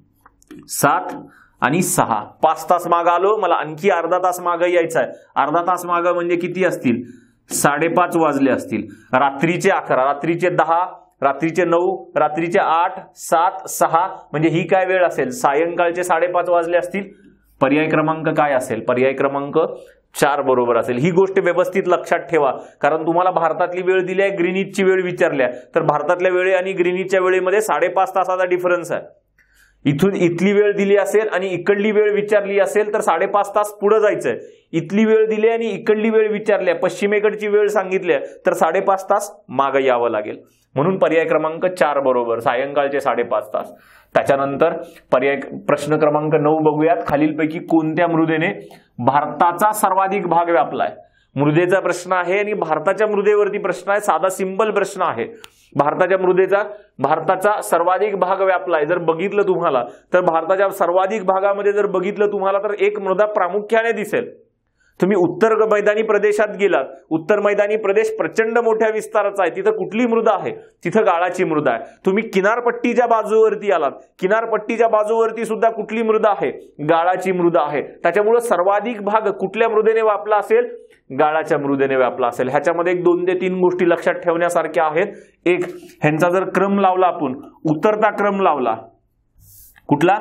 सात आणि सहा, पाच तास मागं आलो. मला आणखी अर्धा तास मागं यायचं आहे. अर्धा तास मागं म्हणजे किती असतील? साडेपाच वाजले असतील. रात्रीचे अकरा, रात्रीचे दहा, रात्रीचे नऊ, रात्रीचे आठ, सात, सहा म्हणजे ही काय वेळ असेल? सायंकाळचे साडेपाच वाजले असतील. पर्याय क्रमांक काय असेल? पर्याय क्रमांक चार बरोबर असेल. ही गोष्ट व्यवस्थित लक्षात ठेवा. कारण तुम्हाला भारतातली वेळ दिली आहे, ग्रीनिचची वेळ विचारल्या तर भारतातल्या वेळे आणि ग्रीनिचच्या वेळेमध्ये साडेपाच तासाचा डिफरन्स आहे. इथून इथली वेळ दिली असेल आणि इकडली वेळ विचारली असेल तर साडेपाच तास पुढे जायचंय. इथली वेळ दिली आणि इकडली वेळ विचारली, पश्चिमेकडची वेळ सांगितली तर साडेपाच तास मागे यावं लागेल. म्हणून पर्याय क्रमांक चार बरोबर, सायंकाळचे साडेपाच तास. त्याच्यानंतर पर्याय प्रश्न क्रमांक नऊ बघूयात. खालीलपैकी कोणत्या मृदेने भारताचा सर्वाधिक भाग व्यापलाय? मृदेचा प्रश्न आहे आणि भारताच्या मृदेवरती प्रश्न आहे. साधा सिंपल प्रश्न आहे. भारताच्या मृदेचा भारताचा सर्वाधिक भाग व्यापलाय जर बघितलं तुम्हाला तर भारताच्या सर्वाधिक भागामध्ये जर बघितलं तुम्हाला तर एक मृदा प्रामुख्याने दिसेल. तुम्ही उत्तर मैदानी प्रदेशात गेलात, उत्तर मैदानी प्रदेश प्रचंड मोठ्या विस्ताराचा आहे. तिथं कुठली मृदा आहे? तिथं गाळाची मृदा आहे. तुम्ही किनारपट्टीच्या बाजूवरती आलात, किनारपट्टीच्या बाजूवरती सुद्धा कुठली मृदा आहे? गाळाची मृदा आहे. त्याच्यामुळे सर्वाधिक भाग कुठल्या मृदेने व्यापला असेल? गाळाच्या मृदेने व्यापला असेल. ह्याच्यामध्ये एक दोन ते तीन गोष्टी लक्षात ठेवण्यासारख्या आहेत. एक, ह्यांचा जर क्रम लावला आपण, उतरता क्रम लावला, कुठला?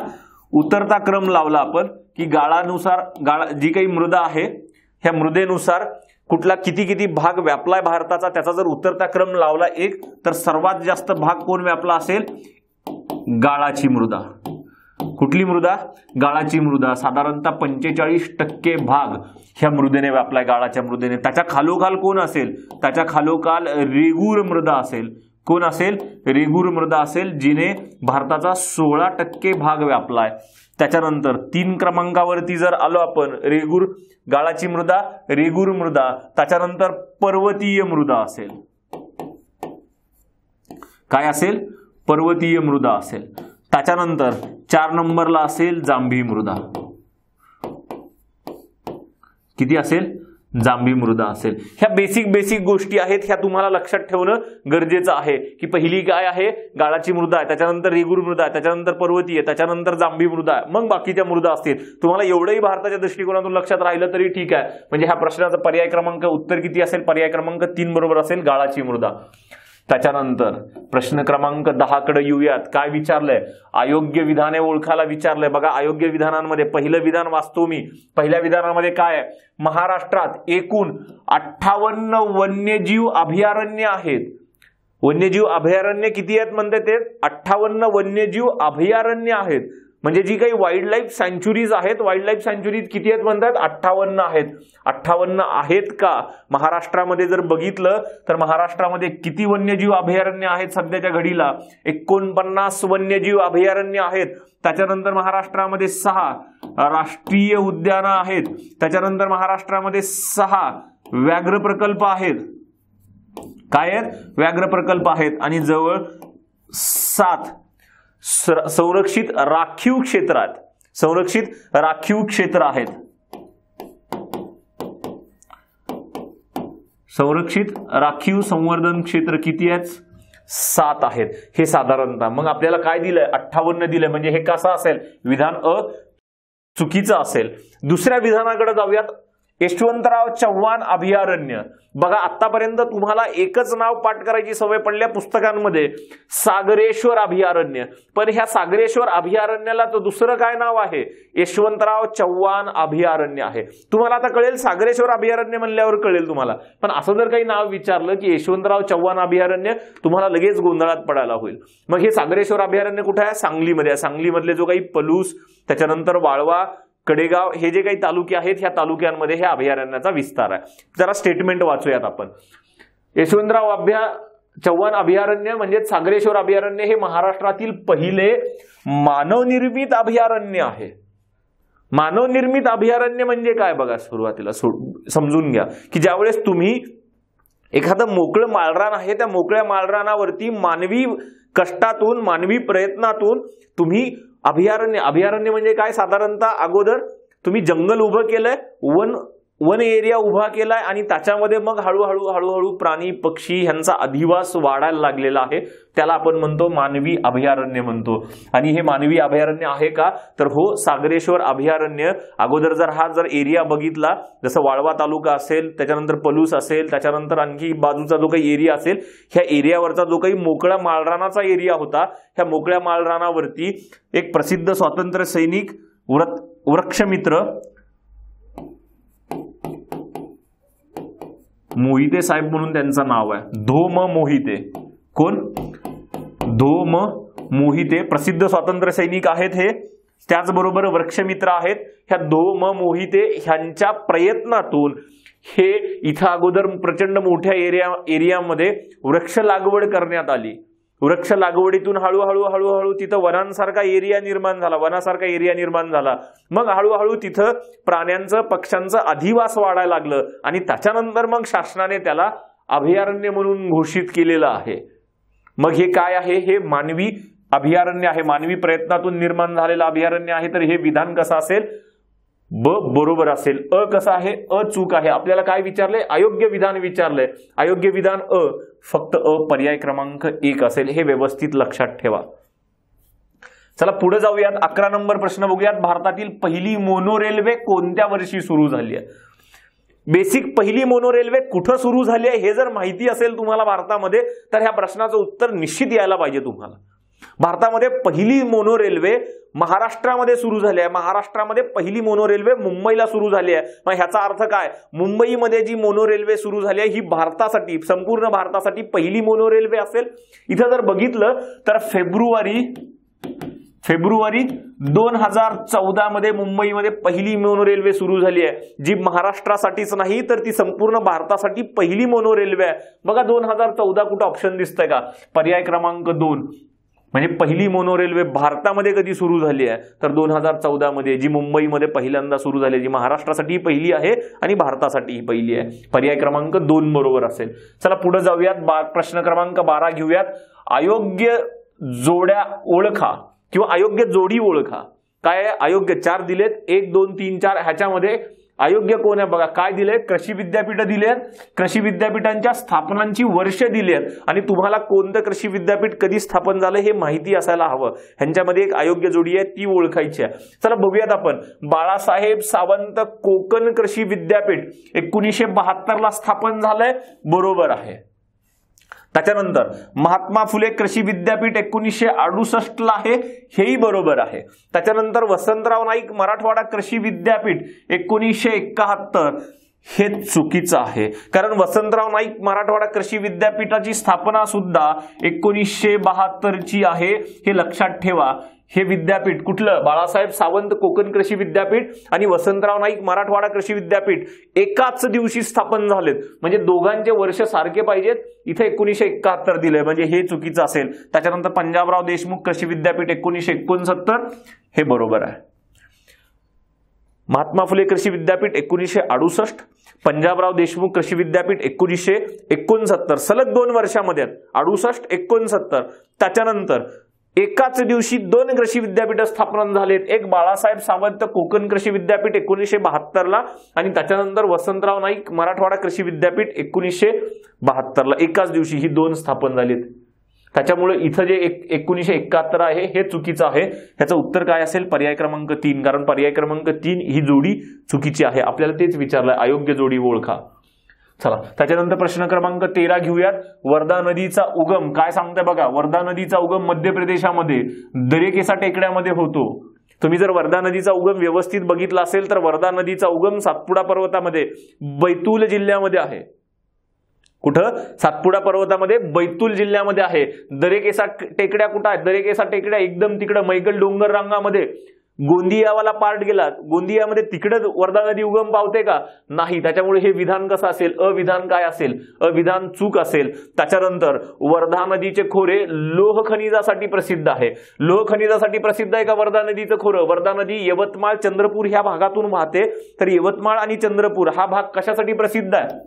उतरता क्रम लावला आपण की गाळानुसार गाळा जी काही मृदा आहे ह्या मृदेनुसार कुठला किती किती भाग व्यापलाय भारताचा त्याचा जर उतरता क्रम लावला एक तर सर्वात जास्त भाग कोण व्यापला असेल? गाळाची मृदा. कुठली मृदा? गाळाची मृदा. साधारणतः पंचेचाळीस टक्के भाग ह्या मृदेने व्यापलाय, गाळाच्या मृदेने. त्याच्या खालोखाल कोण असेल? त्याच्या खालोखाल रेगूर मृदा असेल. कोण असेल? रेगूर मृदा असेल, जिने भारताचा सोळा टक्के भाग व्यापलाय. त्याच्यानंतर तीन क्रमांकावरती जर आलो आपण, रेगूर गाळाची मृदा, रेगूर मृदा. त्याच्यानंतर पर्वतीय मृदा असेल. काय असेल? पर्वतीय मृदा असेल. त्याच्यानंतर चार नंबरला असेल जांभी मृदा. किती असेल? जांभी मृदा असेल. ह्या बेसिक बेसिक गोष्टी आहेत, ह्या तुम्हाला लक्षात ठेवणं गरजेचं आहे की पहिली काय आहे? गाळाची मृदा आहे, त्याच्यानंतर रेगूर मृदा आहे, त्याच्यानंतर पर्वतीय, त्याच्यानंतर जांभी मृदा आहे, मग बाकीच्या मृदा असतील. तुम्हाला एवढंही भारताच्या दृष्टिकोनातून लक्षात राहिलं तरी ठीक आहे. म्हणजे ह्या प्रश्नाचा पर्याय क्रमांक उत्तर किती असेल? पर्याय क्रमांक तीन बरोबर असेल, गाळाची मृदा. त्याच्यानंतर प्रश्न क्रमांक दहा कडे येऊयात. काय विचारलंय? अयोग्य विधाने ओळखायला विचारलंय. बघा, अयोग्य विधानांमध्ये पहिलं विधान वाचतो मी. पहिल्या विधानामध्ये काय आहे? महाराष्ट्रात एकूण अठ्ठावन्न वन्यजीव अभयारण्य आहेत. वन्यजीव अभयारण्य किती आहेत म्हणते ते? अठ्ठावन्न वन्यजीव अभयारण्य आहेत. म्हणजे जी काही वाईल्ड लाईफ सँच्युरीज आहेत, वाईल्ड लाईफ सँच्युरीज किती आहेत म्हणतात? अठ्ठावन्न आहेत. अठ्ठावन्न आहेत का? महाराष्ट्रामध्ये जर बघितलं तर महाराष्ट्रामध्ये किती वन्यजीव अभयारण्य आहेत सध्याच्या घडीला? एकोणपन्नास वन्यजीव अभयारण्य आहेत. त्याच्यानंतर महाराष्ट्रामध्ये सहा राष्ट्रीय उद्यानं आहेत. त्याच्यानंतर महाराष्ट्रामध्ये सहा व्याघ्र प्रकल्प आहेत. काय आहेत? व्याघ्र प्रकल्प आहेत. आणि जवळ सात संरक्षित राखीव क्षेत्र आहेत. संरक्षित राखीव क्षेत्र आहेत. संरक्षित राखीव संवर्धन क्षेत्र किती आहेत? सात आहेत. हे साधारणतः मग आपल्याला काय दिलंय? अठ्ठावन्न दिलंय. म्हणजे हे कसं असेल? विधान अ चुकीचं असेल. दुसऱ्या विधानाकडे जाऊयात. यशवंतराव चव्हाण अभयारण्य. बघा, आतापर्यंत तुम्हाला एकच नाव पाठ करायची सवय पडल्या पुस्तकांमध्ये, सागरेश्वर अभयारण्य. पण ह्या सागरेश्वर अभयारण्याला तर दुसरं काय नाव आहे? यशवंतराव चव्हाण अभयारण्य आहे. तुम्हाला आता कळेल, सागरेश्वर अभयारण्य म्हणल्यावर कळेल तुम्हाला. पण असं जर काही नाव विचारलं की यशवंतराव चव्हाण अभयारण्य, तुम्हाला लगेच गोंधळात पडायला होईल. मग हे सागरेश्वर अभयारण्य कुठे आहे? सांगलीमध्ये आहे. सांगलीमधले जो काही पलूस, त्याच्यानंतर वाळवा, कडेगाव हे जे काही तालुके आहेत, ह्या तालुक्यांमध्ये ह्या अभयारण्याचा विस्तार आहे. जरा स्टेटमेंट वाचूयात आपण. यशवंतराव अभया चव्हाण अभयारण्य म्हणजे सागरेश्वर अभयारण्य हे महाराष्ट्रातील पहिले मानवनिर्मित अभयारण्य आहे. मानवनिर्मित अभयारण्य म्हणजे काय? बघा, सुरुवातीला समजून घ्या की ज्यावेळेस तुम्ही एखादं मोकळं माळरान आहे, त्या मोकळ्या माळरानावरती मानवी कष्टातून, मानवी प्रयत्नातून तुम्ही अभयारण्य, अभयारण्य म्हणजे काय? साधारणतः अगोदर तुम्ही जंगल उभं केलंय, वन वन एरिया उभा केलाय आणि त्याच्यामध्ये मग हळूहळू हळूहळू प्राणी पक्षी ह्यांचा अधिवास वाढायला लागलेला आहे. त्याला आपण म्हणतो मानवी अभयारण्य म्हणतो. आणि हे मानवी अभयारण्य आहे का? तर हो, सागरेश्वर अभयारण्य. अगोदर जर हा जर एरिया बघितला, जसं वाळवा तालुका असेल, त्याच्यानंतर पलूस असेल, त्याच्यानंतर आणखी बाजूचा जो काही एरिया असेल, ह्या एरियावरचा जो काही मोकळ्या माळरानाचा एरिया होता, ह्या मोकळ्या माळरानावरती एक प्रसिद्ध स्वातंत्र्य सैनिक वृक्षमित्र मोहिते साहेब म्हणून त्यांचं नाव आहे, धो म मोहिते. कोण? धो म मोहिते, प्रसिद्ध स्वातंत्र्य सैनिक आहेत हे. त्याचबरोबर वृक्षमित्र आहेत. ह्या धो म मोहिते ह्यांच्या प्रयत्नातून हे इथं अगोदर प्रचंड मोठ्या एरिया एरियामध्ये वृक्ष लागवड करण्यात आली. वृक्ष लागवडीतून हळूहळू हळूहळू तिथं वनांसारखा एरिया निर्माण झाला, वनासारखा एरिया निर्माण झाला. मग हळूहळू तिथं प्राण्यांचं, पक्ष्यांचं अधिवास वाढायला लागलं आणि त्याच्यानंतर मग शासनाने त्याला अभयारण्य म्हणून घोषित केलेलं आहे. मग हे काय आहे? हे मानवी अभयारण्य आहे, मानवी प्रयत्नातून निर्माण झालेलं अभयारण्य आहे. तर हे विधान कसं असेल? ब बरोबर असेल. अ कसं आहे? अ चूक आहे. आपल्याला काय विचारलंय? अयोग्य विधान विचारलंय. अयोग्य विधान अ, फक्त अ पर्याय क्रमांक एक असेल. हे व्यवस्थित लक्षात ठेवा. चला पुढे जाऊयात. अकरा नंबर प्रश्न बघूयात. भारतातील पहिली मोनो रेल्वे कोणत्या वर्षी सुरू झाली आहे? बेसिक पहिली मोनो रेल्वे कुठं सुरू झाली आहे हे जर माहिती असेल तुम्हाला भारतामध्ये, तर ह्या प्रश्नाचं उत्तर निश्चित यायला पाहिजे तुम्हाला. भारतामध्ये पहिली मोनो रेल्वे महाराष्ट्रामध्ये सुरू झाली आहे. महाराष्ट्रामध्ये पहिली मोनो रेल्वे मुंबईला सुरू झाली आहे. मग ह्याचा अर्थ काय? मुंबईमध्ये जी मोनो रेल्वे सुरू झाली आहे ही भारतासाठी, संपूर्ण भारतासाठी पहिली मोनो रेल्वे असेल. इथं जर बघितलं तर फेब्रुवारी फेब्रुवारी दोन हजार चौदा मध्ये मुंबईमध्ये पहिली मोनो रेल्वे सुरू झाली आहे, जी महाराष्ट्रासाठीच नाही तर ती संपूर्ण भारतासाठी पहिली मोनो रेल्वे आहे. बघा दोन हजार चौदा कुठं ऑप्शन दिसतंय का? पर्याय क्रमांक दोन. म्हणजे पहिली मोनो रेल्वे भारतामध्ये कधी सुरू झाली आहे तर दोन हजार चौदा मध्ये, जी मुंबईमध्ये पहिल्यांदा सुरू झाली, जी महाराष्ट्रासाठी पहिली आहे आणि भारतासाठी पहिली आहे. पर्याय क्रमांक दोन बरोबर असेल. चला पुढे जाऊयात. प्रश्न क्रमांक बारा घेऊयात. अयोग्य जोड्या ओळखा किंवा अयोग्य जोडी ओळखा. काय आहे? अयोग्य चार दिलेत, एक दोन तीन चार. ह्याच्यामध्ये अयोग्य कोण आहे बघा. काय दिले? कृषी विद्यापीठ दिलेत, कृषी विद्यापीठांच्या स्थापनांची वर्ष दिलेत आणि तुम्हाला कोणतं कृषी विद्यापीठ कधी स्थापन झालं हे माहिती असायला हवं. ह्यांच्यामध्ये एक अयोग्य जोडी आहे ती ओळखायची आहे. चला बघूयात आपण. बाळासाहेब सावंत कोकण कृषी विद्यापीठ एकोणीसशे बहात्तर ला स्थापन झालंय, बरोबर आहे. त्याच्यानंतर महात्मा फुले कृषी विद्यापीठ एकोणीसशे अडुसष्ट ला आहे, हेही बरोबर आहे. त्याच्यानंतर वसंतराव नाईक मराठवाडा कृषी विद्यापीठ एकोणीसशे एकाहत्तर, हे चुकीचं आहे. कारण वसंतराव नाईक मराठवाडा कृषी विद्यापीठाची स्थापना सुद्धा एकोणीसशे बहात्तर ची आहे, हे लक्षात ठेवा. हे विद्यापीठ कुठलं? बाळासाहेब सावंत कोकण कृषी विद्यापीठ आणि वसंतराव नाईक मराठवाडा कृषी विद्यापीठ एकाच दिवशी स्थापन झालेत. म्हणजे दोघांचे वर्ष सारखे पाहिजेत. इथे एकोणीसशे एकाहत्तर दिलंय म्हणजे हे चुकीचं असेल. त्याच्यानंतर पंजाबराव देशमुख कृषी विद्यापीठ एकोणीसशे एकोणसत्तर, हे बरोबर आहे. महात्मा फुले कृषी विद्यापीठ एकोणीसशे अडुसष्ट, पंजाबराव देशमुख कृषी विद्यापीठ एकोणीसशे एकोणसत्तर, सलग दोन वर्षामध्ये अडुसष्ट एकोणसत्तर. त्याच्यानंतर एकाच दिवशी दोन कृषी विद्यापीठ स्थापन झालेत. एक बाळासाहेब सावंत कोकण कृषी विद्यापीठ एकोणीसशे बहात्तर ला आणि त्याच्यानंतर वसंतराव नाईक मराठवाडा कृषी विद्यापीठ एकोणीसशे बहात्तर ला. एकाच दिवशी ही दोन स्थापन झालीत. त्याच्यामुळे इथं जे एकोणीसशे एकाहत्तर आहे हे चुकीचं आहे. ह्याचं उत्तर काय असेल? पर्याय क्रमांक तीन. कारण पर्याय क्रमांक तीन ही जोडी चुकीची आहे. आपल्याला तेच विचारलंय, अयोग्य जोडी ओळखा. चला त्याच्यानंतर प्रश्न क्रमांक तेरा घेऊयात. वर्धा नदीचा उगम काय सांगताय बघा. वर्धा नदीचा उगम मध्य प्रदेशामध्ये दरेकेसा टेकड्यामध्ये होतो. तुम्ही जर वर्धा नदीचा उगम व्यवस्थित बघितला असेल तर वर्धा नदीचा उगम सातपुडा पर्वतामध्ये बैतूल जिल्ह्यामध्ये आहे. कुठं? सातपुडा पर्वतामध्ये बैतूल जिल्ह्यामध्ये आहे. दरेकेसा टेकड्या कुठं आहेत? दरेकेसा टेकड्या एकदम तिकडं मैकल डोंगर रांगामध्ये. गोंदियावाला पार्ट गेला, गोंदियामध्ये तिकडे वर्धा नदी उगम पावते का? नाही. त्याच्यामुळे हे विधान कसं असेल? अविधान काय असेल? अविधान चूक असेल. त्याच्यानंतर वर्धा नदीचे खोरे लोह खनिजासाठी प्रसिद्ध आहे. लोह खनिजासाठी प्रसिद्ध आहे का वर्धा नदीचं खोरं? वर्धा नदी यवतमाळ चंद्रपूर ह्या भागातून वाहते. तर यवतमाळ आणि चंद्रपूर हा भाग कशासाठी प्रसिद्ध आहे?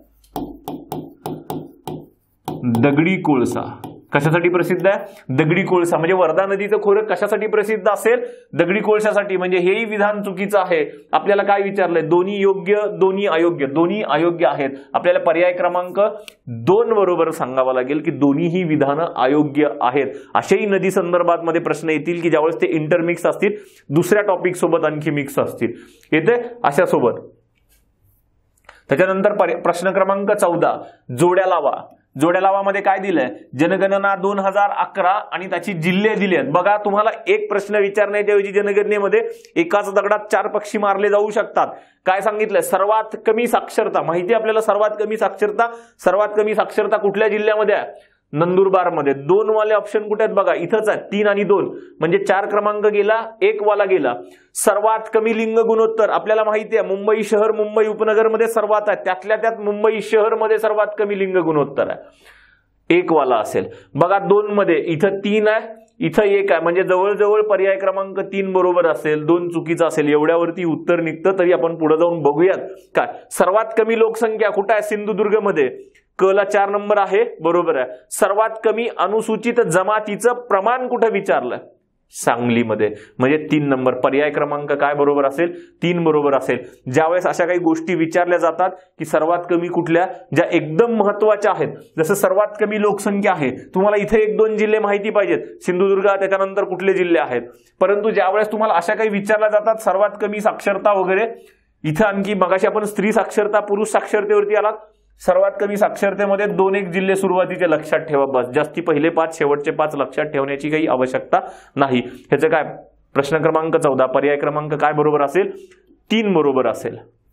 दगडी कोळसा. कशासाठी प्रसिद्ध आहे? दगडी कोळसा. म्हणजे वर्धा नदीचं खोरं कशासाठी प्रसिद्ध असेल? दगडी कोळशासाठी. म्हणजे हेही विधान चुकीचं आहे. आपल्याला काय विचारलंय? दोन्ही योग्य, दोन्ही अयोग्य. दोन्ही अयोग्य आहेत. आपल्याला पर्याय क्रमांक दोन बरोबर सांगावं लागेल की दोन्हीही विधानं अयोग्य आहेत. अशाही नदी संदर्भात मध्ये प्रश्न येतील की ज्यावेळेस ते इंटरमिक्स असतील, दुसऱ्या टॉपिक सोबत आणखी मिक्स असतील. येते अशा सोबत. त्याच्यानंतर प्रश्न क्रमांक चौदा, जोड्या लावा. जोड्या लावामध्ये काय दिलंय? जनगणना दोन हजार अकरा आणि त्याची जिल्हे दिली आहेत. बघा तुम्हाला एक प्रश्न विचारण्याच्या ऐवजी जनगणनेमध्ये एकाच दगडात चार पक्षी मारले जाऊ शकतात. काय सांगितलंय? सर्वात कमी साक्षरता. माहिती आपल्याला सर्वात कमी साक्षरता. सर्वात कमी साक्षरता कुठल्या जिल्ह्यामध्ये आहे? नंदुरबार मध्ये. दोन वाले ऑप्शन कुठे आहेत बघा, इथंच आहे. तीन आणि दोन म्हणजे चार क्रमांक गेला, एक वाला गेला. सर्वात कमी लिंग गुणोत्तर आपल्याला माहिती आहे मुंबई शहर, मुंबई उपनगर मध्ये सर्वात आहे. त्यातल्या त्यात मुंबई शहर मध्ये सर्वात कमी लिंग गुणोत्तर आहे. एक वाला असेल बघा. दोन मध्ये इथं तीन आहे, इथं एक आहे. म्हणजे जवळजवळ पर्याय क्रमांक तीन बरोबर असेल, दोन चुकीचं असेल. एवढ्यावरती उत्तर निघतं. तरी आपण पुढे जाऊन बघूयात. काय सर्वात कमी लोकसंख्या कुठं आहे? सिंधुदुर्ग मध्ये. क ला चार नंबर आहे, बरोबर आहे. सर्वात कमी अनुसूचित जमातीचं प्रमाण कुठं विचारलं? सांगलीमध्ये. म्हणजे तीन नंबर. पर्याय क्रमांक काय बरोबर असेल? तीन बरोबर असेल. ज्यावेळेस अशा काही गोष्टी विचारल्या जातात की सर्वात कमी कुठल्या, ज्या एकदम महत्वाच्या आहेत, जसं सर्वात कमी लोकसंख्या आहे, तुम्हाला इथे एक दोन जिल्हे माहिती पाहिजेत, सिंधुदुर्ग, त्याच्यानंतर कुठले जिल्हे आहेत. परंतु ज्यावेळेस तुम्हाला अशा काही विचारल्या जातात सर्वात कमी साक्षरता वगैरे, इथं आणखी मगाशी आपण स्त्री साक्षरता पुरुष साक्षरतेवरती आलात, सर्वात कमी साक्षरतेमध्ये दोन एक जिल्हे सुरुवातीचे लक्षात ठेवा बस, जास्ती पहिले पाच शेवटचे पाच लक्षात ठेवण्याची काही आवश्यकता नाही. ह्याचं काय प्रश्न क्रमांक चौदा पर्याय क्रमांक काय बरोबर असेल, तीन बरोबर असेल.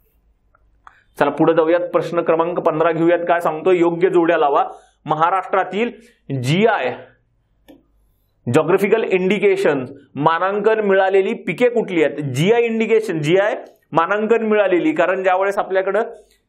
चला पुढे जाऊयात. प्रश्न क्रमांक पंधरा घेऊयात. काय सांगतो, योग्य जोड्या लावा. महाराष्ट्रातील जीआय जॉग्राफिकल इंडिकेशन मानांकन मिळालेली पिके कुठली आहेत. जीआय इंडिकेशन, जीआय मानांकन मिळालेली, कारण ज्यावेळेस आपल्याकडे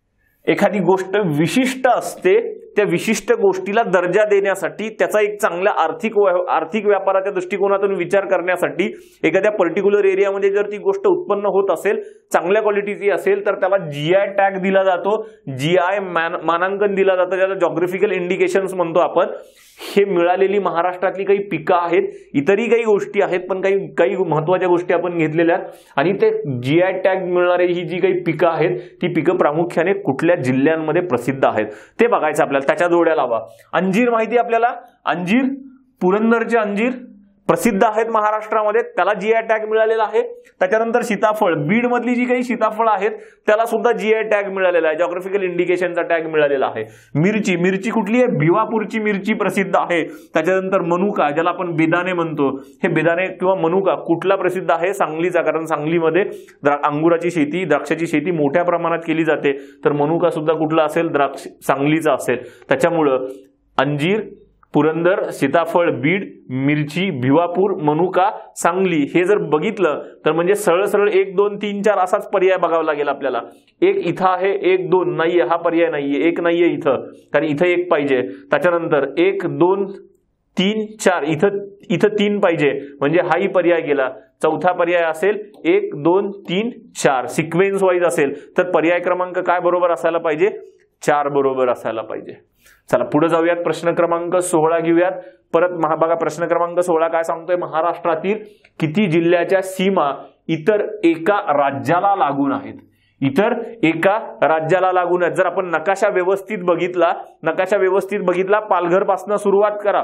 एखादी गोष्ट विशिष्ट असते त्या विशिष्ट गोष्टीला दर्जा देण्यासाठी, त्याचा एक चांगला आर्थिक आर्थिक व्यापाराच्या दृष्टिकोनातून विचार करण्यासाठी एखाद्या पर्टिक्युलर एरियामध्ये जर ती गोष्ट उत्पन्न होत असेल, चांगल्या क्वालिटीची असेल, तर त्याला जीआय टॅग दिला जातो, जीआय मानांकन दिला जातं, ज्याला जॉग्राफिकल इंडिकेशन्स म्हणतो आपण. हे मिळालेली महाराष्ट्रातली काही पिकं आहेत, इतरही काही गोष्टी आहेत, पण काही काही महत्वाच्या गोष्टी आपण घेतलेल्या आहेत. आणि ते जीआय टॅग मिळणारी ही जी काही पिकं आहेत ती पिकं प्रामुख्याने कुठल्या जिल्ह्यांमध्ये प्रसिद्ध आहेत ते बघायचं आपल्याला. त्याच्या जोड्या लावा. अंजीर माहिती आपल्याला, अंजीर पुरंदरचे अंजीर प्रसिद्ध आहेत महाराष्ट्रामध्ये, त्याला जीआय टॅग मिळालेला आहे. त्याच्यानंतर सीताफळ, बीड मधली जी काही सीताफळ आहेत त्याला सुद्धा जीआय टॅग मिळालेला आहे, जॉग्राफिकल इंडिकेशनचा टॅग मिळालेला आहे. मिरची, मिरची कुठली आहे, भिवापूरची मिरची प्रसिद्ध आहे. त्याच्यानंतर मनुका, ज्याला आपण बेदाणे म्हणतो, हे बेदाणे किंवा मनुका कुठला प्रसिद्ध आहे, सांगलीचा, कारण सांगलीमध्ये अंगुराची शेती, द्राक्षाची शेती मोठ्या प्रमाणात केली जाते. तर मनुका सुद्धा कुठला असेल, द्राक्ष सांगलीचा असेल. त्याच्यामुळं अंजीर, पुरंदर, सीताफळ, बीड, मिरची, भिवापूर, मनुका, सांगली हे जर बघितलं तर म्हणजे सरळ सरळ एक दोन तीन चार असाच पर्याय बघावा लागेल आपल्याला. एक इथं आहे, एक दोन नाहीये, हा पर्याय नाहीये, एक नाहीये इथं, कारण इथं एक पाहिजे. त्याच्यानंतर एक दोन तीन चार, इथं इथं तीन पाहिजे, म्हणजे हाही पर्याय गेला. चौथा पर्याय असेल एक दोन तीन चार, सिक्वेन्स वाईज असेल तर पर्याय क्रमांक काय बरोबर असायला पाहिजे, चार बरोबर असायला पाहिजे. चला पुढे जाऊयात. प्रश्न क्रमांक सोळा घेऊयात. परत महा बघा प्रश्न क्रमांक सोळा काय सांगतोय, महाराष्ट्रातील किती जिल्ह्याच्या सीमा इतर एका राज्याला लागून आहेत. इतर एका राज्याला लागून आहेत. जर आपण नकाशा व्यवस्थित बघितला, नकाशा व्यवस्थित बघितला पालघर पासून सुरुवात करा.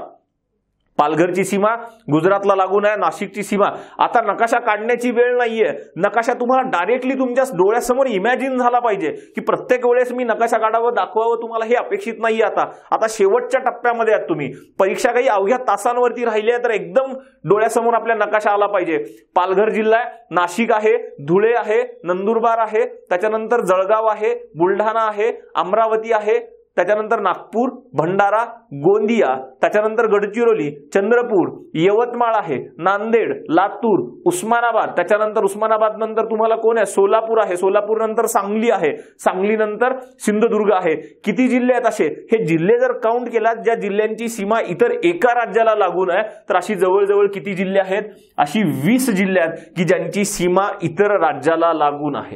पालघरची सीमा गुजरातला लागून आहे, नाशिकची सीमा. आता नकाशा काढण्याची वेळ नाहीये, नकाशा तुम्हाला डायरेक्टली तुमच्या डोळ्यासमोर इमॅजिन झाला पाहिजे की प्रत्येक वेळेस मी नकाशा काढावं, दाखवावं, तुम्हाला हे अपेक्षित नाहीये. आता आता शेवटच्या टप्प्यामध्ये आहात तुम्ही, परीक्षा काही अवघ्या तासांवरती राहिली आहे, तर एकदम डोळ्यासमोर आपल्या नकाशा आला पाहिजे. पालघर जिल्हा आहे, नाशिक आहे, धुळे आहे, नंदुरबार आहे, त्याच्यानंतर जळगाव आहे, बुलढाणा आहे, अमरावती आहे, त्याच्यानंतर नागपूर, भंडारा, गोंदिया, त्याच्यानंतर गडचिरोली, चंद्रपूर, यवतमाळ आहे, नांदेड, लातूर, उस्मानाबाद, त्याच्यानंतर उस्मानाबाद नंतर तुम्हाला कोण आहे, सोलापूर आहे, सोलापूर नंतर सांगली आहे, सांगली नंतर सिंधुदुर्ग आहे. किती जिल्हे आहेत असे, हे जिल्हे जर काउंट केला ज्या जिल्ह्यांची सीमा इतर एका राज्याला लागून आहे, तर अशी जवळजवळ किती जिल्हे आहेत, अशी वीस जिल्हे आहेत की ज्यांची सीमा इतर राज्याला लागून आहे.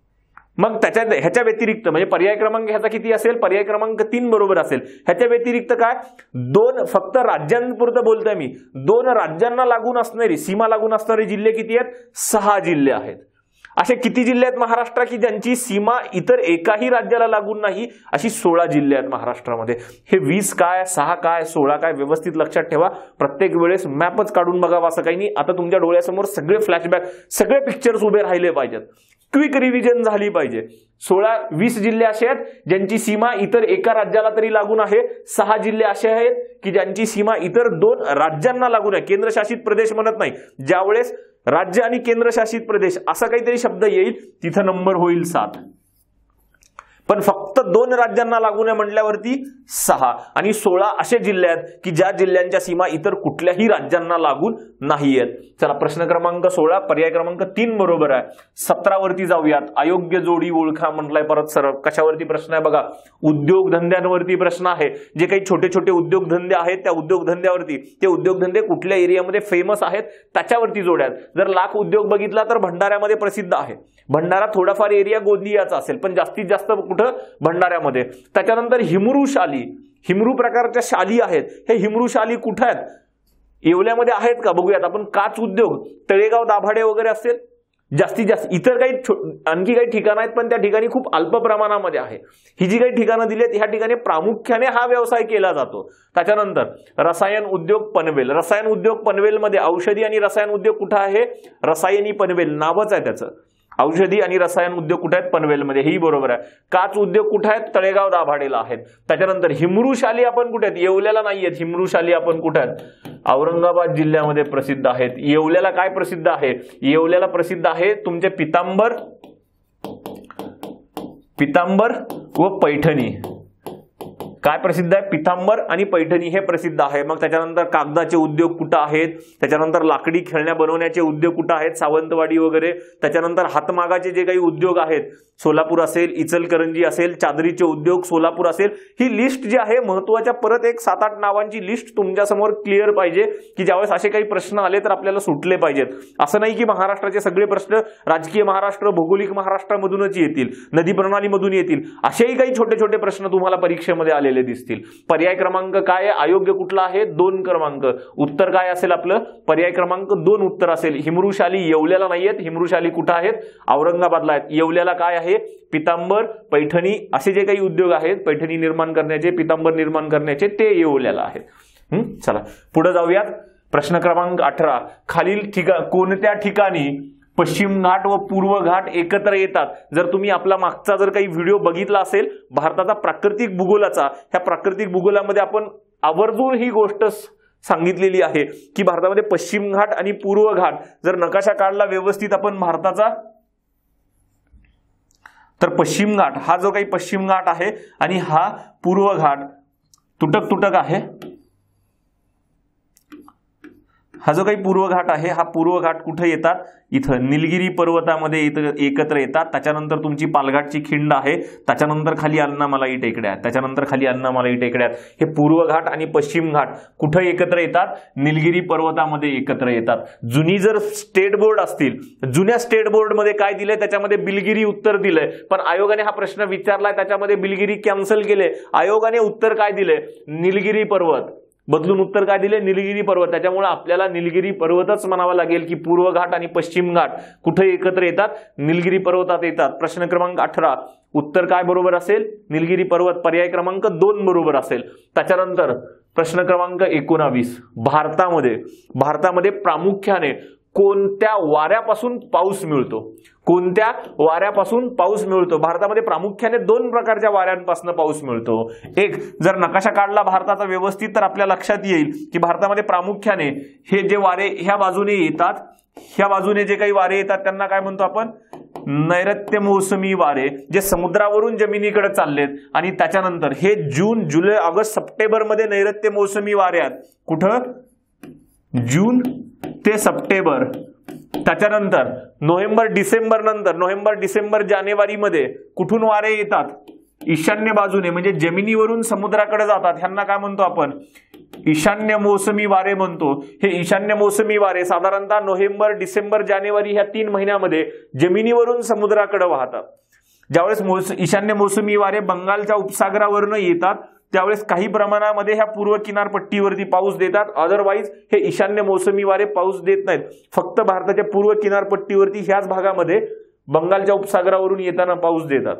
मग त्याच्या ह्याच्या व्यतिरिक्त म्हणजे पर्याय क्रमांक ह्याचा किती असेल, पर्याय क्रमांक तीन बरोबर असेल. ह्याच्या व्यतिरिक्त काय, दोन फक्त राज्यांपुरतं बोलतोय मी, दोन राज्यांना लागून असणारी सीमा लागून असणारे जिल्हे किती आहेत, सहा जिल्हे आहेत. असे किती जिल्हे आहेत महाराष्ट्र की ज्यांची सीमा इतर एकाही राज्याला लागून नाही, अशी सोळा जिल्हे आहेत महाराष्ट्रामध्ये. हे वीस काय, सहा काय, सोळा काय व्यवस्थित लक्षात ठेवा. प्रत्येक वेळेस मॅपच काढून बघावा असं काही नाही. आता तुमच्या डोळ्यासमोर सगळे फ्लॅशबॅक, सगळे पिक्चर्स उभे राहिले पाहिजेत, क्विक रिव्हिजन झाली पाहिजे. सोळा वीस जिल्हे असे आहेत ज्यांची सीमा इतर एका राज्याला तरी लागून आहे, सहा जिल्हे असे आहेत की ज्यांची सीमा इतर दोन राज्यांना लागून आहे. केंद्रशासित प्रदेश म्हणत नाही, ज्यावेळेस राज्य आणि केंद्रशासित प्रदेश असा काहीतरी शब्द येईल तिथं नंबर होईल सात. पण फक्त दोन राज्यांना लागून आहे म्हटल्यावरती सहा आणि सोळा असे जिल्हे आहेत की ज्या जिल्ह्यांच्या सीमा इतर कुठल्याही राज्यांना लागून नाही आहेत. चला प्रश्न क्रमांक सोळा पर्याय क्रमांक तीन बरोबर आहे. सतरा वरती जाऊयात. अयोग्य जोडी ओळखा म्हटलाय परत सर. कशावरती प्रश्न आहे बघा, उद्योगधंद्यांवरती प्रश्न आहे. जे काही छोटे छोटे उद्योगधंदे आहेत त्या उद्योगधंद्यावरती, ते उद्योगधंदे कुठल्या एरियामध्ये फेमस आहेत त्याच्यावरती जोड्यात. जर लाख उद्योग बघितला तर भंडाऱ्यामध्ये प्रसिद्ध आहे. भंडारा थोडाफार एरिया गोंदियाचा असेल पण जास्तीत जास्त कुठं भंडाऱ्यामध्ये. त्याच्यानंतर हिमरू शाली, हिमरू प्रकारच्या शाली आहेत. हे हिमरू शाली कुठे आहेत, येवल्यामध्ये आहेत का बघूयात आपण. काच उद्योग, तळेगाव दाभाडे वगैरे असेल जास्तीत जास्त. इतर काही आणखी काही ठिकाणं आहेत पण त्या ठिकाणी खूप अल्प प्रमाणामध्ये आहे. ही जी काही ठिकाणं दिली आहेत ह्या ठिकाणी प्रामुख्याने हा व्यवसाय केला जातो. त्याच्यानंतर रसायन उद्योग पनवेल, रसायन उद्योग पनवेलमध्ये, औषधी आणि रसायन उद्योग कुठं आहे, रसायनी पनवेल नावच आहे त्याचं. औषधी आणि रसायन उद्योग कुठे आहेत? पनवेलमध्ये, हेही बरोबर आहे. काच उद्योग कुठे आहेत? तळेगाव दाभाडेला आहेत. त्याच्यानंतर हिमरूशाली आपण कुठे आहेत? येवल्याला नाही आहेत. हिमरूशाली आपण कुठे आहेत? औरंगाबाद जिल्ह्यामध्ये प्रसिद्ध आहेत. येवल्याला काय प्रसिद्ध आहे? येवल्याला प्रसिद्ध आहे तुमचे पितांबर पितांबर व पैठणी. काय प्रसिद्ध आहे? पितांबर आणि पैठणी हे प्रसिद्ध आहे. मग त्याच्यानंतर कागदाचे उद्योग कुठं आहेत? त्याच्यानंतर लाकडी खेळण्या बनवण्याचे उद्योग कुठं आहेत? सावंतवाडी वगैरे. त्याच्यानंतर हातमागाचे जे काही उद्योग आहेत, सोलापूर असेल, इचलकरंजी असेल, चादरीचे उद्योग सोलापूर असेल, ही लिस्ट जी आहे महत्वाच्या परत एक सात आठ नावांची लिस्ट तुमच्या समोर क्लिअर पाहिजे, की ज्यावेळेस असे काही प्रश्न आले तर आपल्याला सुटले पाहिजेत. असं नाही की महाराष्ट्राचे सगळे प्रश्न राजकीय महाराष्ट्र, भौगोलिक महाराष्ट्रामधूनच येतील, नदी प्रणालीमधून येतील. असेही काही छोटे छोटे प्रश्न तुम्हाला परीक्षेमध्ये आलेले दिसतील. पर्याय क्रमांक काय आहे? अयोग्य कुठला आहे? दोन क्रमांक. उत्तर काय असेल आपलं? पर्याय क्रमांक दोन उत्तर असेल. हिमरूशाली येवल्याला नाही आहेत. हिमरूशाली कुठं आहेत? औरंगाबादला आहेत. येवल्याला काय आहे? पितांबर, पैठणी असे जे काही उद्योग आहेत पैठणी निर्माण करण्याचे, पितांबर निर्माण करण्याचे, ते येवल्याला आहेत. हम्म चला पुढे जाऊयात. प्रश्न क्रमांक अठरा. खालील ठिका कोणत्या ठिकाणी पश्चिम घाट व पूर्व घाट एकत्र येतात? जर तुम्ही आपला मागचा जर काही व्हिडिओ बघितला असेल भारताचा प्राकृतिक भूगोलाचा, ह्या प्राकृतिक भूगोलामध्ये आपण आवर्जून ही गोष्ट सांगितलेली आहे की भारतामध्ये पश्चिम घाट आणि पूर्व घाट जर नकाशा काढला व्यवस्थित आपण भारताचा, तर पश्चिम घाट हा जो काही पश्चिम घाट आहे आणि हा पूर्व घाट तुटक तुटक आहे. हा जो काही पूर्व घाट आहे, हा पूर्व घाट कुठे येतात? इथं निलगिरी पर्वतामध्ये इथं एकत्र येतात. त्याच्यानंतर तुमची पालघाटची खिंड आहे, त्याच्यानंतर खाली अण्णामलाई टेकड्या आहेत, त्याच्यानंतर खाली अण्णामलाई टेकड्या आहेत. हे पूर्व घाट आणि पश्चिम घाट कुठे एकत्र येतात? निलगिरी पर्वतामध्ये एकत्र येतात. जुनी जर स्टेट बोर्ड असतील, जुन्या स्टेट बोर्डमध्ये काय दिलंय? त्याच्यामध्ये बिलगिरी उत्तर दिलंय, पण आयोगाने हा प्रश्न विचारलाय त्याच्यामध्ये बिलगिरी कॅन्सल केले. आयोगाने उत्तर काय दिले? निलगिरी पर्वत. बदलून उत्तर काय दिले? निलगिरी पर्वत. त्याच्यामुळे आपल्याला निलगिरी पर्वतच म्हणावा लागेल की पूर्व घाट आणि पश्चिम घाट कुठे एकत्र येतात? निलगिरी पर्वतात येतात. प्रश्न क्रमांक अठरा. उत्तर काय बरोबर असेल? निलगिरी पर्वत. पर्याय क्रमांक दोन बरोबर असेल. त्याच्यानंतर प्रश्न क्रमांक एकोणावीस. भारतामध्ये भारतामध्ये प्रामुख्याने कोणत्या वाऱ्यापासून पाऊस मिळतो? कोणत्या वाऱ्यापासून पाऊस मिळतो? भारतामध्ये प्रामुख्याने दोन प्रकारच्या वाऱ्यांपासून पाऊस मिळतो. एक जर नकाशा काढला भारताचा व्यवस्थित तर आपल्या लक्षात येईल की भारतामध्ये प्रामुख्याने हे जे वारे ह्या बाजूने येतात, ह्या बाजूने जे काही वारे येतात त्यांना काय म्हणतो आपण? नैऋत्य मोसमी वारे, जे समुद्रावरून जमिनीकडे चाललेत. आणि त्याच्यानंतर हे जून, जुलै, ऑगस्ट, सप्टेंबर मध्ये नैऋत्य मोसमी वारे आहेत. कुठं? जून ते सप्टेंबर. त्याच्यानंतर नोव्हेंबर डिसेंबर नंतर नोव्हेंबर डिसेंबर जानेवारी मध्ये कुठून वारे येतात? ईशान्य बाजूने, म्हणजे जमिनीवरून समुद्राकडे जातात. ह्यांना काय म्हणतो आपण? ईशान्य मोसमी वारे म्हणतो. हे ईशान्य मोसमी वारे साधारणतः नोव्हेंबर डिसेंबर जानेवारी ह्या तीन महिन्यामध्ये जमिनीवरून समुद्राकडे वाहतात. ज्यावेळेस मोस ईशान्य मोसमी वारे बंगालच्या उपसागरावरून येतात त्यावेळेस काही प्रमाणामध्ये ह्या पूर्व किनारपट्टीवरती पाऊस देतात. अदरवाईज हे ईशान्य मोसमी वारे पाऊस देत नाहीत. फक्त भारताच्या पूर्व किनारपट्टीवरती ह्याच भागामध्ये बंगालच्या उपसागरावरून येताना पाऊस देतात.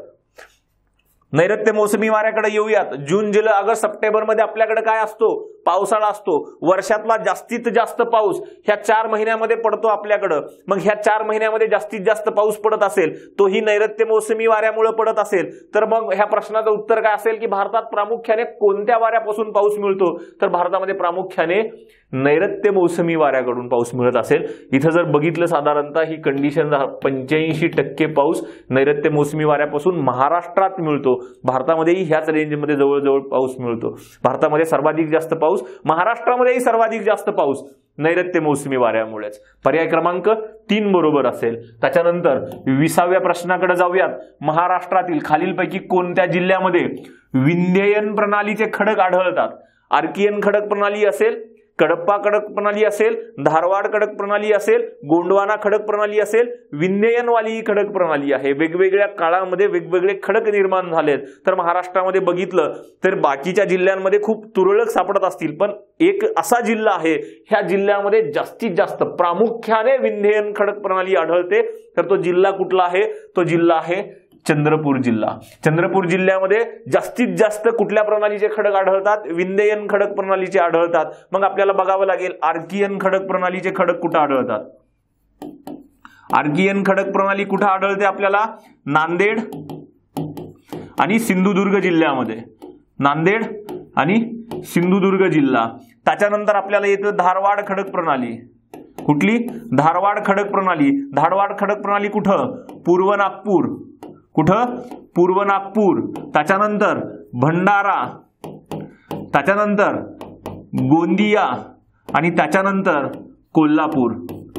नैऋत्य मोसमी वाऱ्याकडे येऊयात. जून, जुलै, ऑगस्ट, सप्टेंबर मध्ये आपल्याकडे काय असतो? पावसाळा असतो. वर्षातला जास्तीत जास्त पाऊस ह्या चार महिन्यामध्ये पडतो आपल्याकडं. मग ह्या चार महिन्यामध्ये जास्तीत जास्त पाऊस पडत असेल, तोही नैऋत्य मोसमी वाऱ्यामुळे पडत असेल, तर मग ह्या प्रश्नाचं उत्तर काय असेल की भारतात प्रामुख्याने कोणत्या वाऱ्यापासून पाऊस मिळतो? तर भारतामध्ये प्रामुख्याने नैऋत्य मोसमी वाऱ्याकडून पाऊस मिळत असेल. इथं जर बघितलं साधारणतः ही कंडिशन पंच्याऐंशी टक्के पाऊस नैऋत्य मोसमी वाऱ्यापासून महाराष्ट्रात मिळतो. भारतामध्येही ह्याच रेंजमध्ये जवळजवळ पाऊस मिळतो. भारतामध्ये सर्वाधिक जास्त पाऊस, महाराष्ट्रामध्येही सर्वाधिक जास्त पाऊस नैऋत्य मोसमी वाऱ्यामुळेच. पर्याय क्रमांक तीन बरोबर असेल. त्याच्यानंतर विसाव्या प्रश्नाकडे जाऊयात. महाराष्ट्रातील खालीलपैकी कोणत्या जिल्ह्यामध्ये विंध्ययन प्रणालीचे खडक आढळतात? आर्कियन खडक प्रणाली असेल, कडप्पा खडक प्रणाली असेल, धारवाड खडक प्रणाली असेल, गोंडवाना खडक प्रणाली असेल, विंध्ययनवाली ही खडक प्रणाली आहे. वेगवेगळ्या काळामध्ये वेगवेगळे खडक निर्माण झालेत. तर महाराष्ट्रामध्ये बघितलं तर बाकीच्या जिल्ह्यांमध्ये खूप तुरळक सापडत असतील, पण एक असा जिल्हा आहे ह्या जिल्ह्यामध्ये जास्तीत जास्त प्रामुख्याने विंध्ययन खडक प्रणाली आढळते. तर तो जिल्हा कुठला आहे? तो जिल्हा आहे चंद्रपूर जिल्हा. चंद्रपूर जिल्ह्यामध्ये जास्तीत जास्त कुठल्या प्रणालीचे खडक आढळतात? विंध्ययन खडक प्रणालीचे आढळतात. मग आपल्याला बघावं लागेल आर्कियन खडक प्रणालीचे खडक कुठे आढळतात? आर्कियन खडक प्रणाली कुठे आढळते आपल्याला? नांदेड आणि सिंधुदुर्ग जिल्ह्यामध्ये, नांदेड आणि सिंधुदुर्ग जिल्हा. त्याच्यानंतर आपल्याला येतं धारवाड खडक प्रणाली. कुठली? धारवाड खडक प्रणाली. धारवाड खडक प्रणाली कुठं? पूर्व नागपूर. कुठं? पूर्व नागपूर. त्याच्यानंतर भंडारा, त्याच्यानंतर गोंदिया आणि त्याच्यानंतर कोल्हापूर.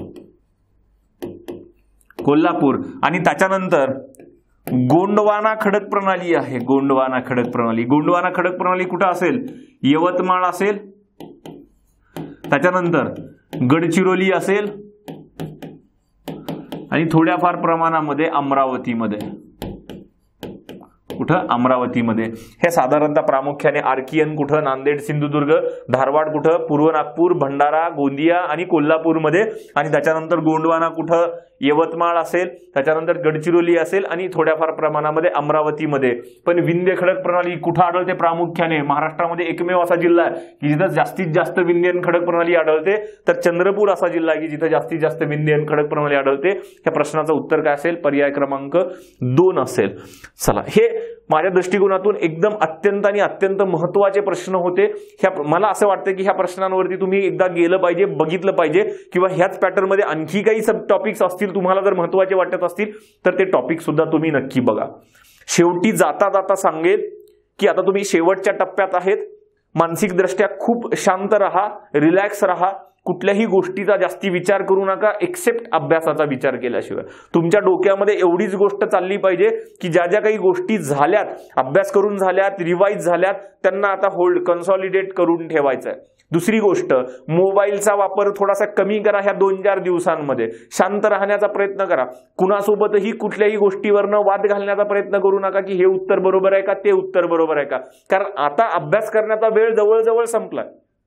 कोल्हापूर आणि त्याच्यानंतर गोंडवाना खडक प्रणाली आहे. गोंडवाना खडक प्रणाली. गोंडवाना खडक प्रणाली कुठं असेल? यवतमाळ असेल, त्याच्यानंतर गडचिरोली असेल आणि थोड्याफार प्रमाणामध्ये अमरावतीमध्ये. कुठं? अमरावतीमध्ये. हे साधारणतः प्रामुख्याने आर्कियन कुठं? नांदेड, सिंधुदुर्ग. धारवाड कुठं? पूर्व नागपूर, भंडारा, गोंदिया आणि कोल्हापूरमध्ये. आणि त्याच्यानंतर गोंडवाना कुठं? यवतमाळ असेल, त्याच्यानंतर गडचिरोली असेल आणि थोड्याफार प्रमाणामध्ये अमरावतीमध्ये. पण विंध्य खडक प्रणाली कुठं आढळते? प्रामुख्याने महाराष्ट्रामध्ये एकमेव असा जिल्हा आहे की जिथं जास्तीत जास्त विंध्यन खडक प्रणाली आढळते, तर चंद्रपूर असा जिल्हा आहे की जिथं जास्तीत जास्त विंध्यन खडक प्रणाली आढळते. या प्रश्नाचं उत्तर काय असेल? पर्याय क्रमांक दोन असेल. चला, हे माझ्या दृष्टिकोनातून एकदम अत्यंत आणि अत्यंत महत्वाचे प्रश्न होते. ह्या मला असं वाटतं की ह्या प्रश्नांवरती तुम्ही एकदा गेलं पाहिजे, बघितलं पाहिजे, किंवा ह्याच पॅटर्न मध्ये आणखी काही सब टॉपिक्स असतील तुम्हाला जर महत्वाचे वाटत असतील तर ते टॉपिक सुद्धा तुम्ही नक्की बघा. शेवटी जाता जाता सांगेल की आता तुम्ही शेवटच्या टप्प्यात आहेत. मानसिकदृष्ट्या खूप शांत राहा, रिलॅक्स राहा. कुठल्याही गोष्टीचा जास्ती विचार करू नका एक्सेप्ट अभ्यासाचा विचार केल्याशिवाय. तुमच्या डोक्यामध्ये एवढीच गोष्ट चालली पाहिजे की ज्या ज्या काही गोष्टी झाल्यात, अभ्यास करून झाल्यात, रिवाईज झाल्यात, त्यांना आता होल्ड, कन्सॉलिडेट करून ठेवायचं आहे. दुसरी गोष्ट, मोबाईलचा वापर थोडासा कमी करा. ह्या दोन चार दिवसांमध्ये शांत राहण्याचा प्रयत्न करा. कुणासोबतही कुठल्याही गोष्टीवरनं वाद घालण्याचा प्रयत्न करू नका की हे उत्तर बरोबर आहे का, ते उत्तर बरोबर आहे का, कारण आता अभ्यास करण्याचा वेळ जवळजवळ संपलाय.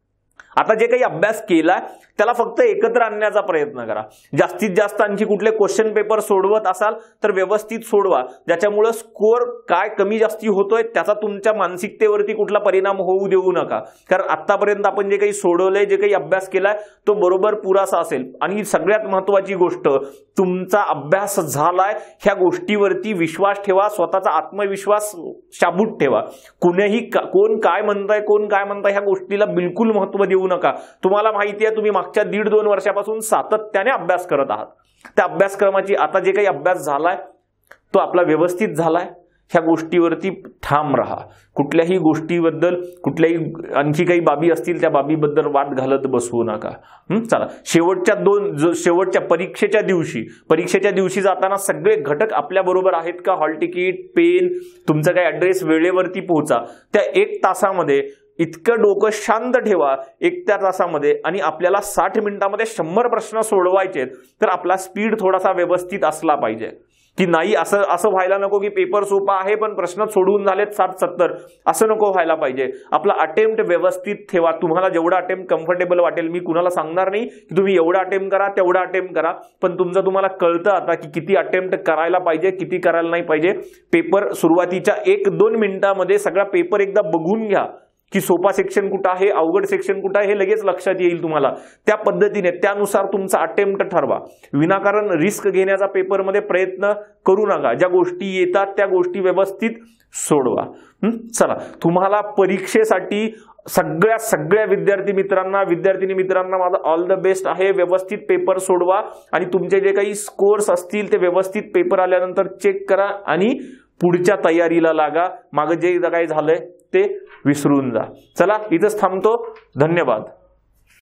आता जे काही अभ्यास केला त्याला फक्त एकत्र आणण्याचा प्रयत्न करा. जास्तीत जास्त आणखी कुठले क्वेश्चन पेपर सोडवत असाल तर व्यवस्थित सोडवा, ज्याच्यामुळे स्कोअर काय कमी जास्ती होतोय त्याचा तुमच्या मानसिकतेवरती कुठला परिणाम होऊ देऊ नका. कारण आतापर्यंत आपण जे काही सोडवलंय, जे काही अभ्यास केलाय तो बरोबर पुरासा असेल. आणि सगळ्यात महत्वाची गोष्ट, तुमचा अभ्यास झालाय ह्या गोष्टीवरती विश्वास ठेवा, स्वतःचा आत्मविश्वास शाबूत ठेवा. कुणीही कोण काय म्हणताय, कोण काय म्हणताय ह्या गोष्टीला बिलकुल महत्व देऊ नका. तुम्हाला माहिती आहे तुम्ही मागच्या दीड दोन वर्षापासून सातत्याने अभ्यास करत आहात. त्या अभ्यासक्रमाची आता जे काही अभ्यास झालाय तो आपला व्यवस्थित झालाय. ह्या गोष्टीवरती ठाम राहा. कुठल्याही गोष्टीबद्दल, कुठल्याही आणखी काही बाबी असतील त्या बाबीबद्दल वाद घालत बसवू नका. चला, शेवटच्या दोन शेवटच्या परीक्षेच्या दिवशी परीक्षेच्या दिवशी जाताना सगळे घटक आपल्या बरोबर आहेत का? हॉल तिकीट, पेन, तुमचा काही ऍड्रेस वेळेवरती पोहोचा. त्या एक तासामध्ये इतकं डोकं शांत ठेवा एक त्या तासामध्ये, आणि आपल्याला साठ मिनिटांमध्ये शंभर प्रश्न सोडवायचे तर आपला स्पीड थोडासा व्यवस्थित असला पाहिजे. की नाही असं असं व्हायला नको की पेपर सोपा आहे पण प्रश्न सोडून झालेत साठ सत्तर, असं नको व्हायला पाहिजे. आपला अटेम्प्ट व्यवस्थित ठेवा. तुम्हाला जेवढा अटेम्प्ट कम्फर्टेबल वाटेल, मी कुणाला सांगणार नाही की तुम्ही एवढा अटेम्प्ट करा तेवढा अटेम्प्ट करा, पण तुमचं तुम्हाला कळतं आता की किती अटेम्प्ट करायला पाहिजे, किती करायला नाही पाहिजे. पेपर सुरुवातीच्या एक दोन मिनिटांमध्ये सगळा पेपर एकदा बघून घ्या की सोपा सेक्शन कुठं आहे, अवघड सेक्शन कुठं आहे, हे लगेच लक्षात येईल तुम्हाला. त्या पद्धतीने त्यानुसार तुमचा अटेम्प्ट ठरवा. विनाकारण रिस्क घेण्याचा पेपरमध्ये प्रयत्न करू नका. ज्या गोष्टी येतात त्या गोष्टी व्यवस्थित सोडवा. चला, तुम्हाला परीक्षेसाठी सगळ्या सगळ्या विद्यार्थी मित्रांना, विद्यार्थिनी मित्रांना माझा ऑल द बेस्ट आहे. व्यवस्थित पेपर सोडवा आणि तुमचे जे काही स्कोर्स असतील ते व्यवस्थित पेपर आल्यानंतर चेक करा आणि पुढच्या तयारीला लागा. मागे जे काही झालंय ते विसरून जा. चला, इथंच थांबतो. धन्यवाद.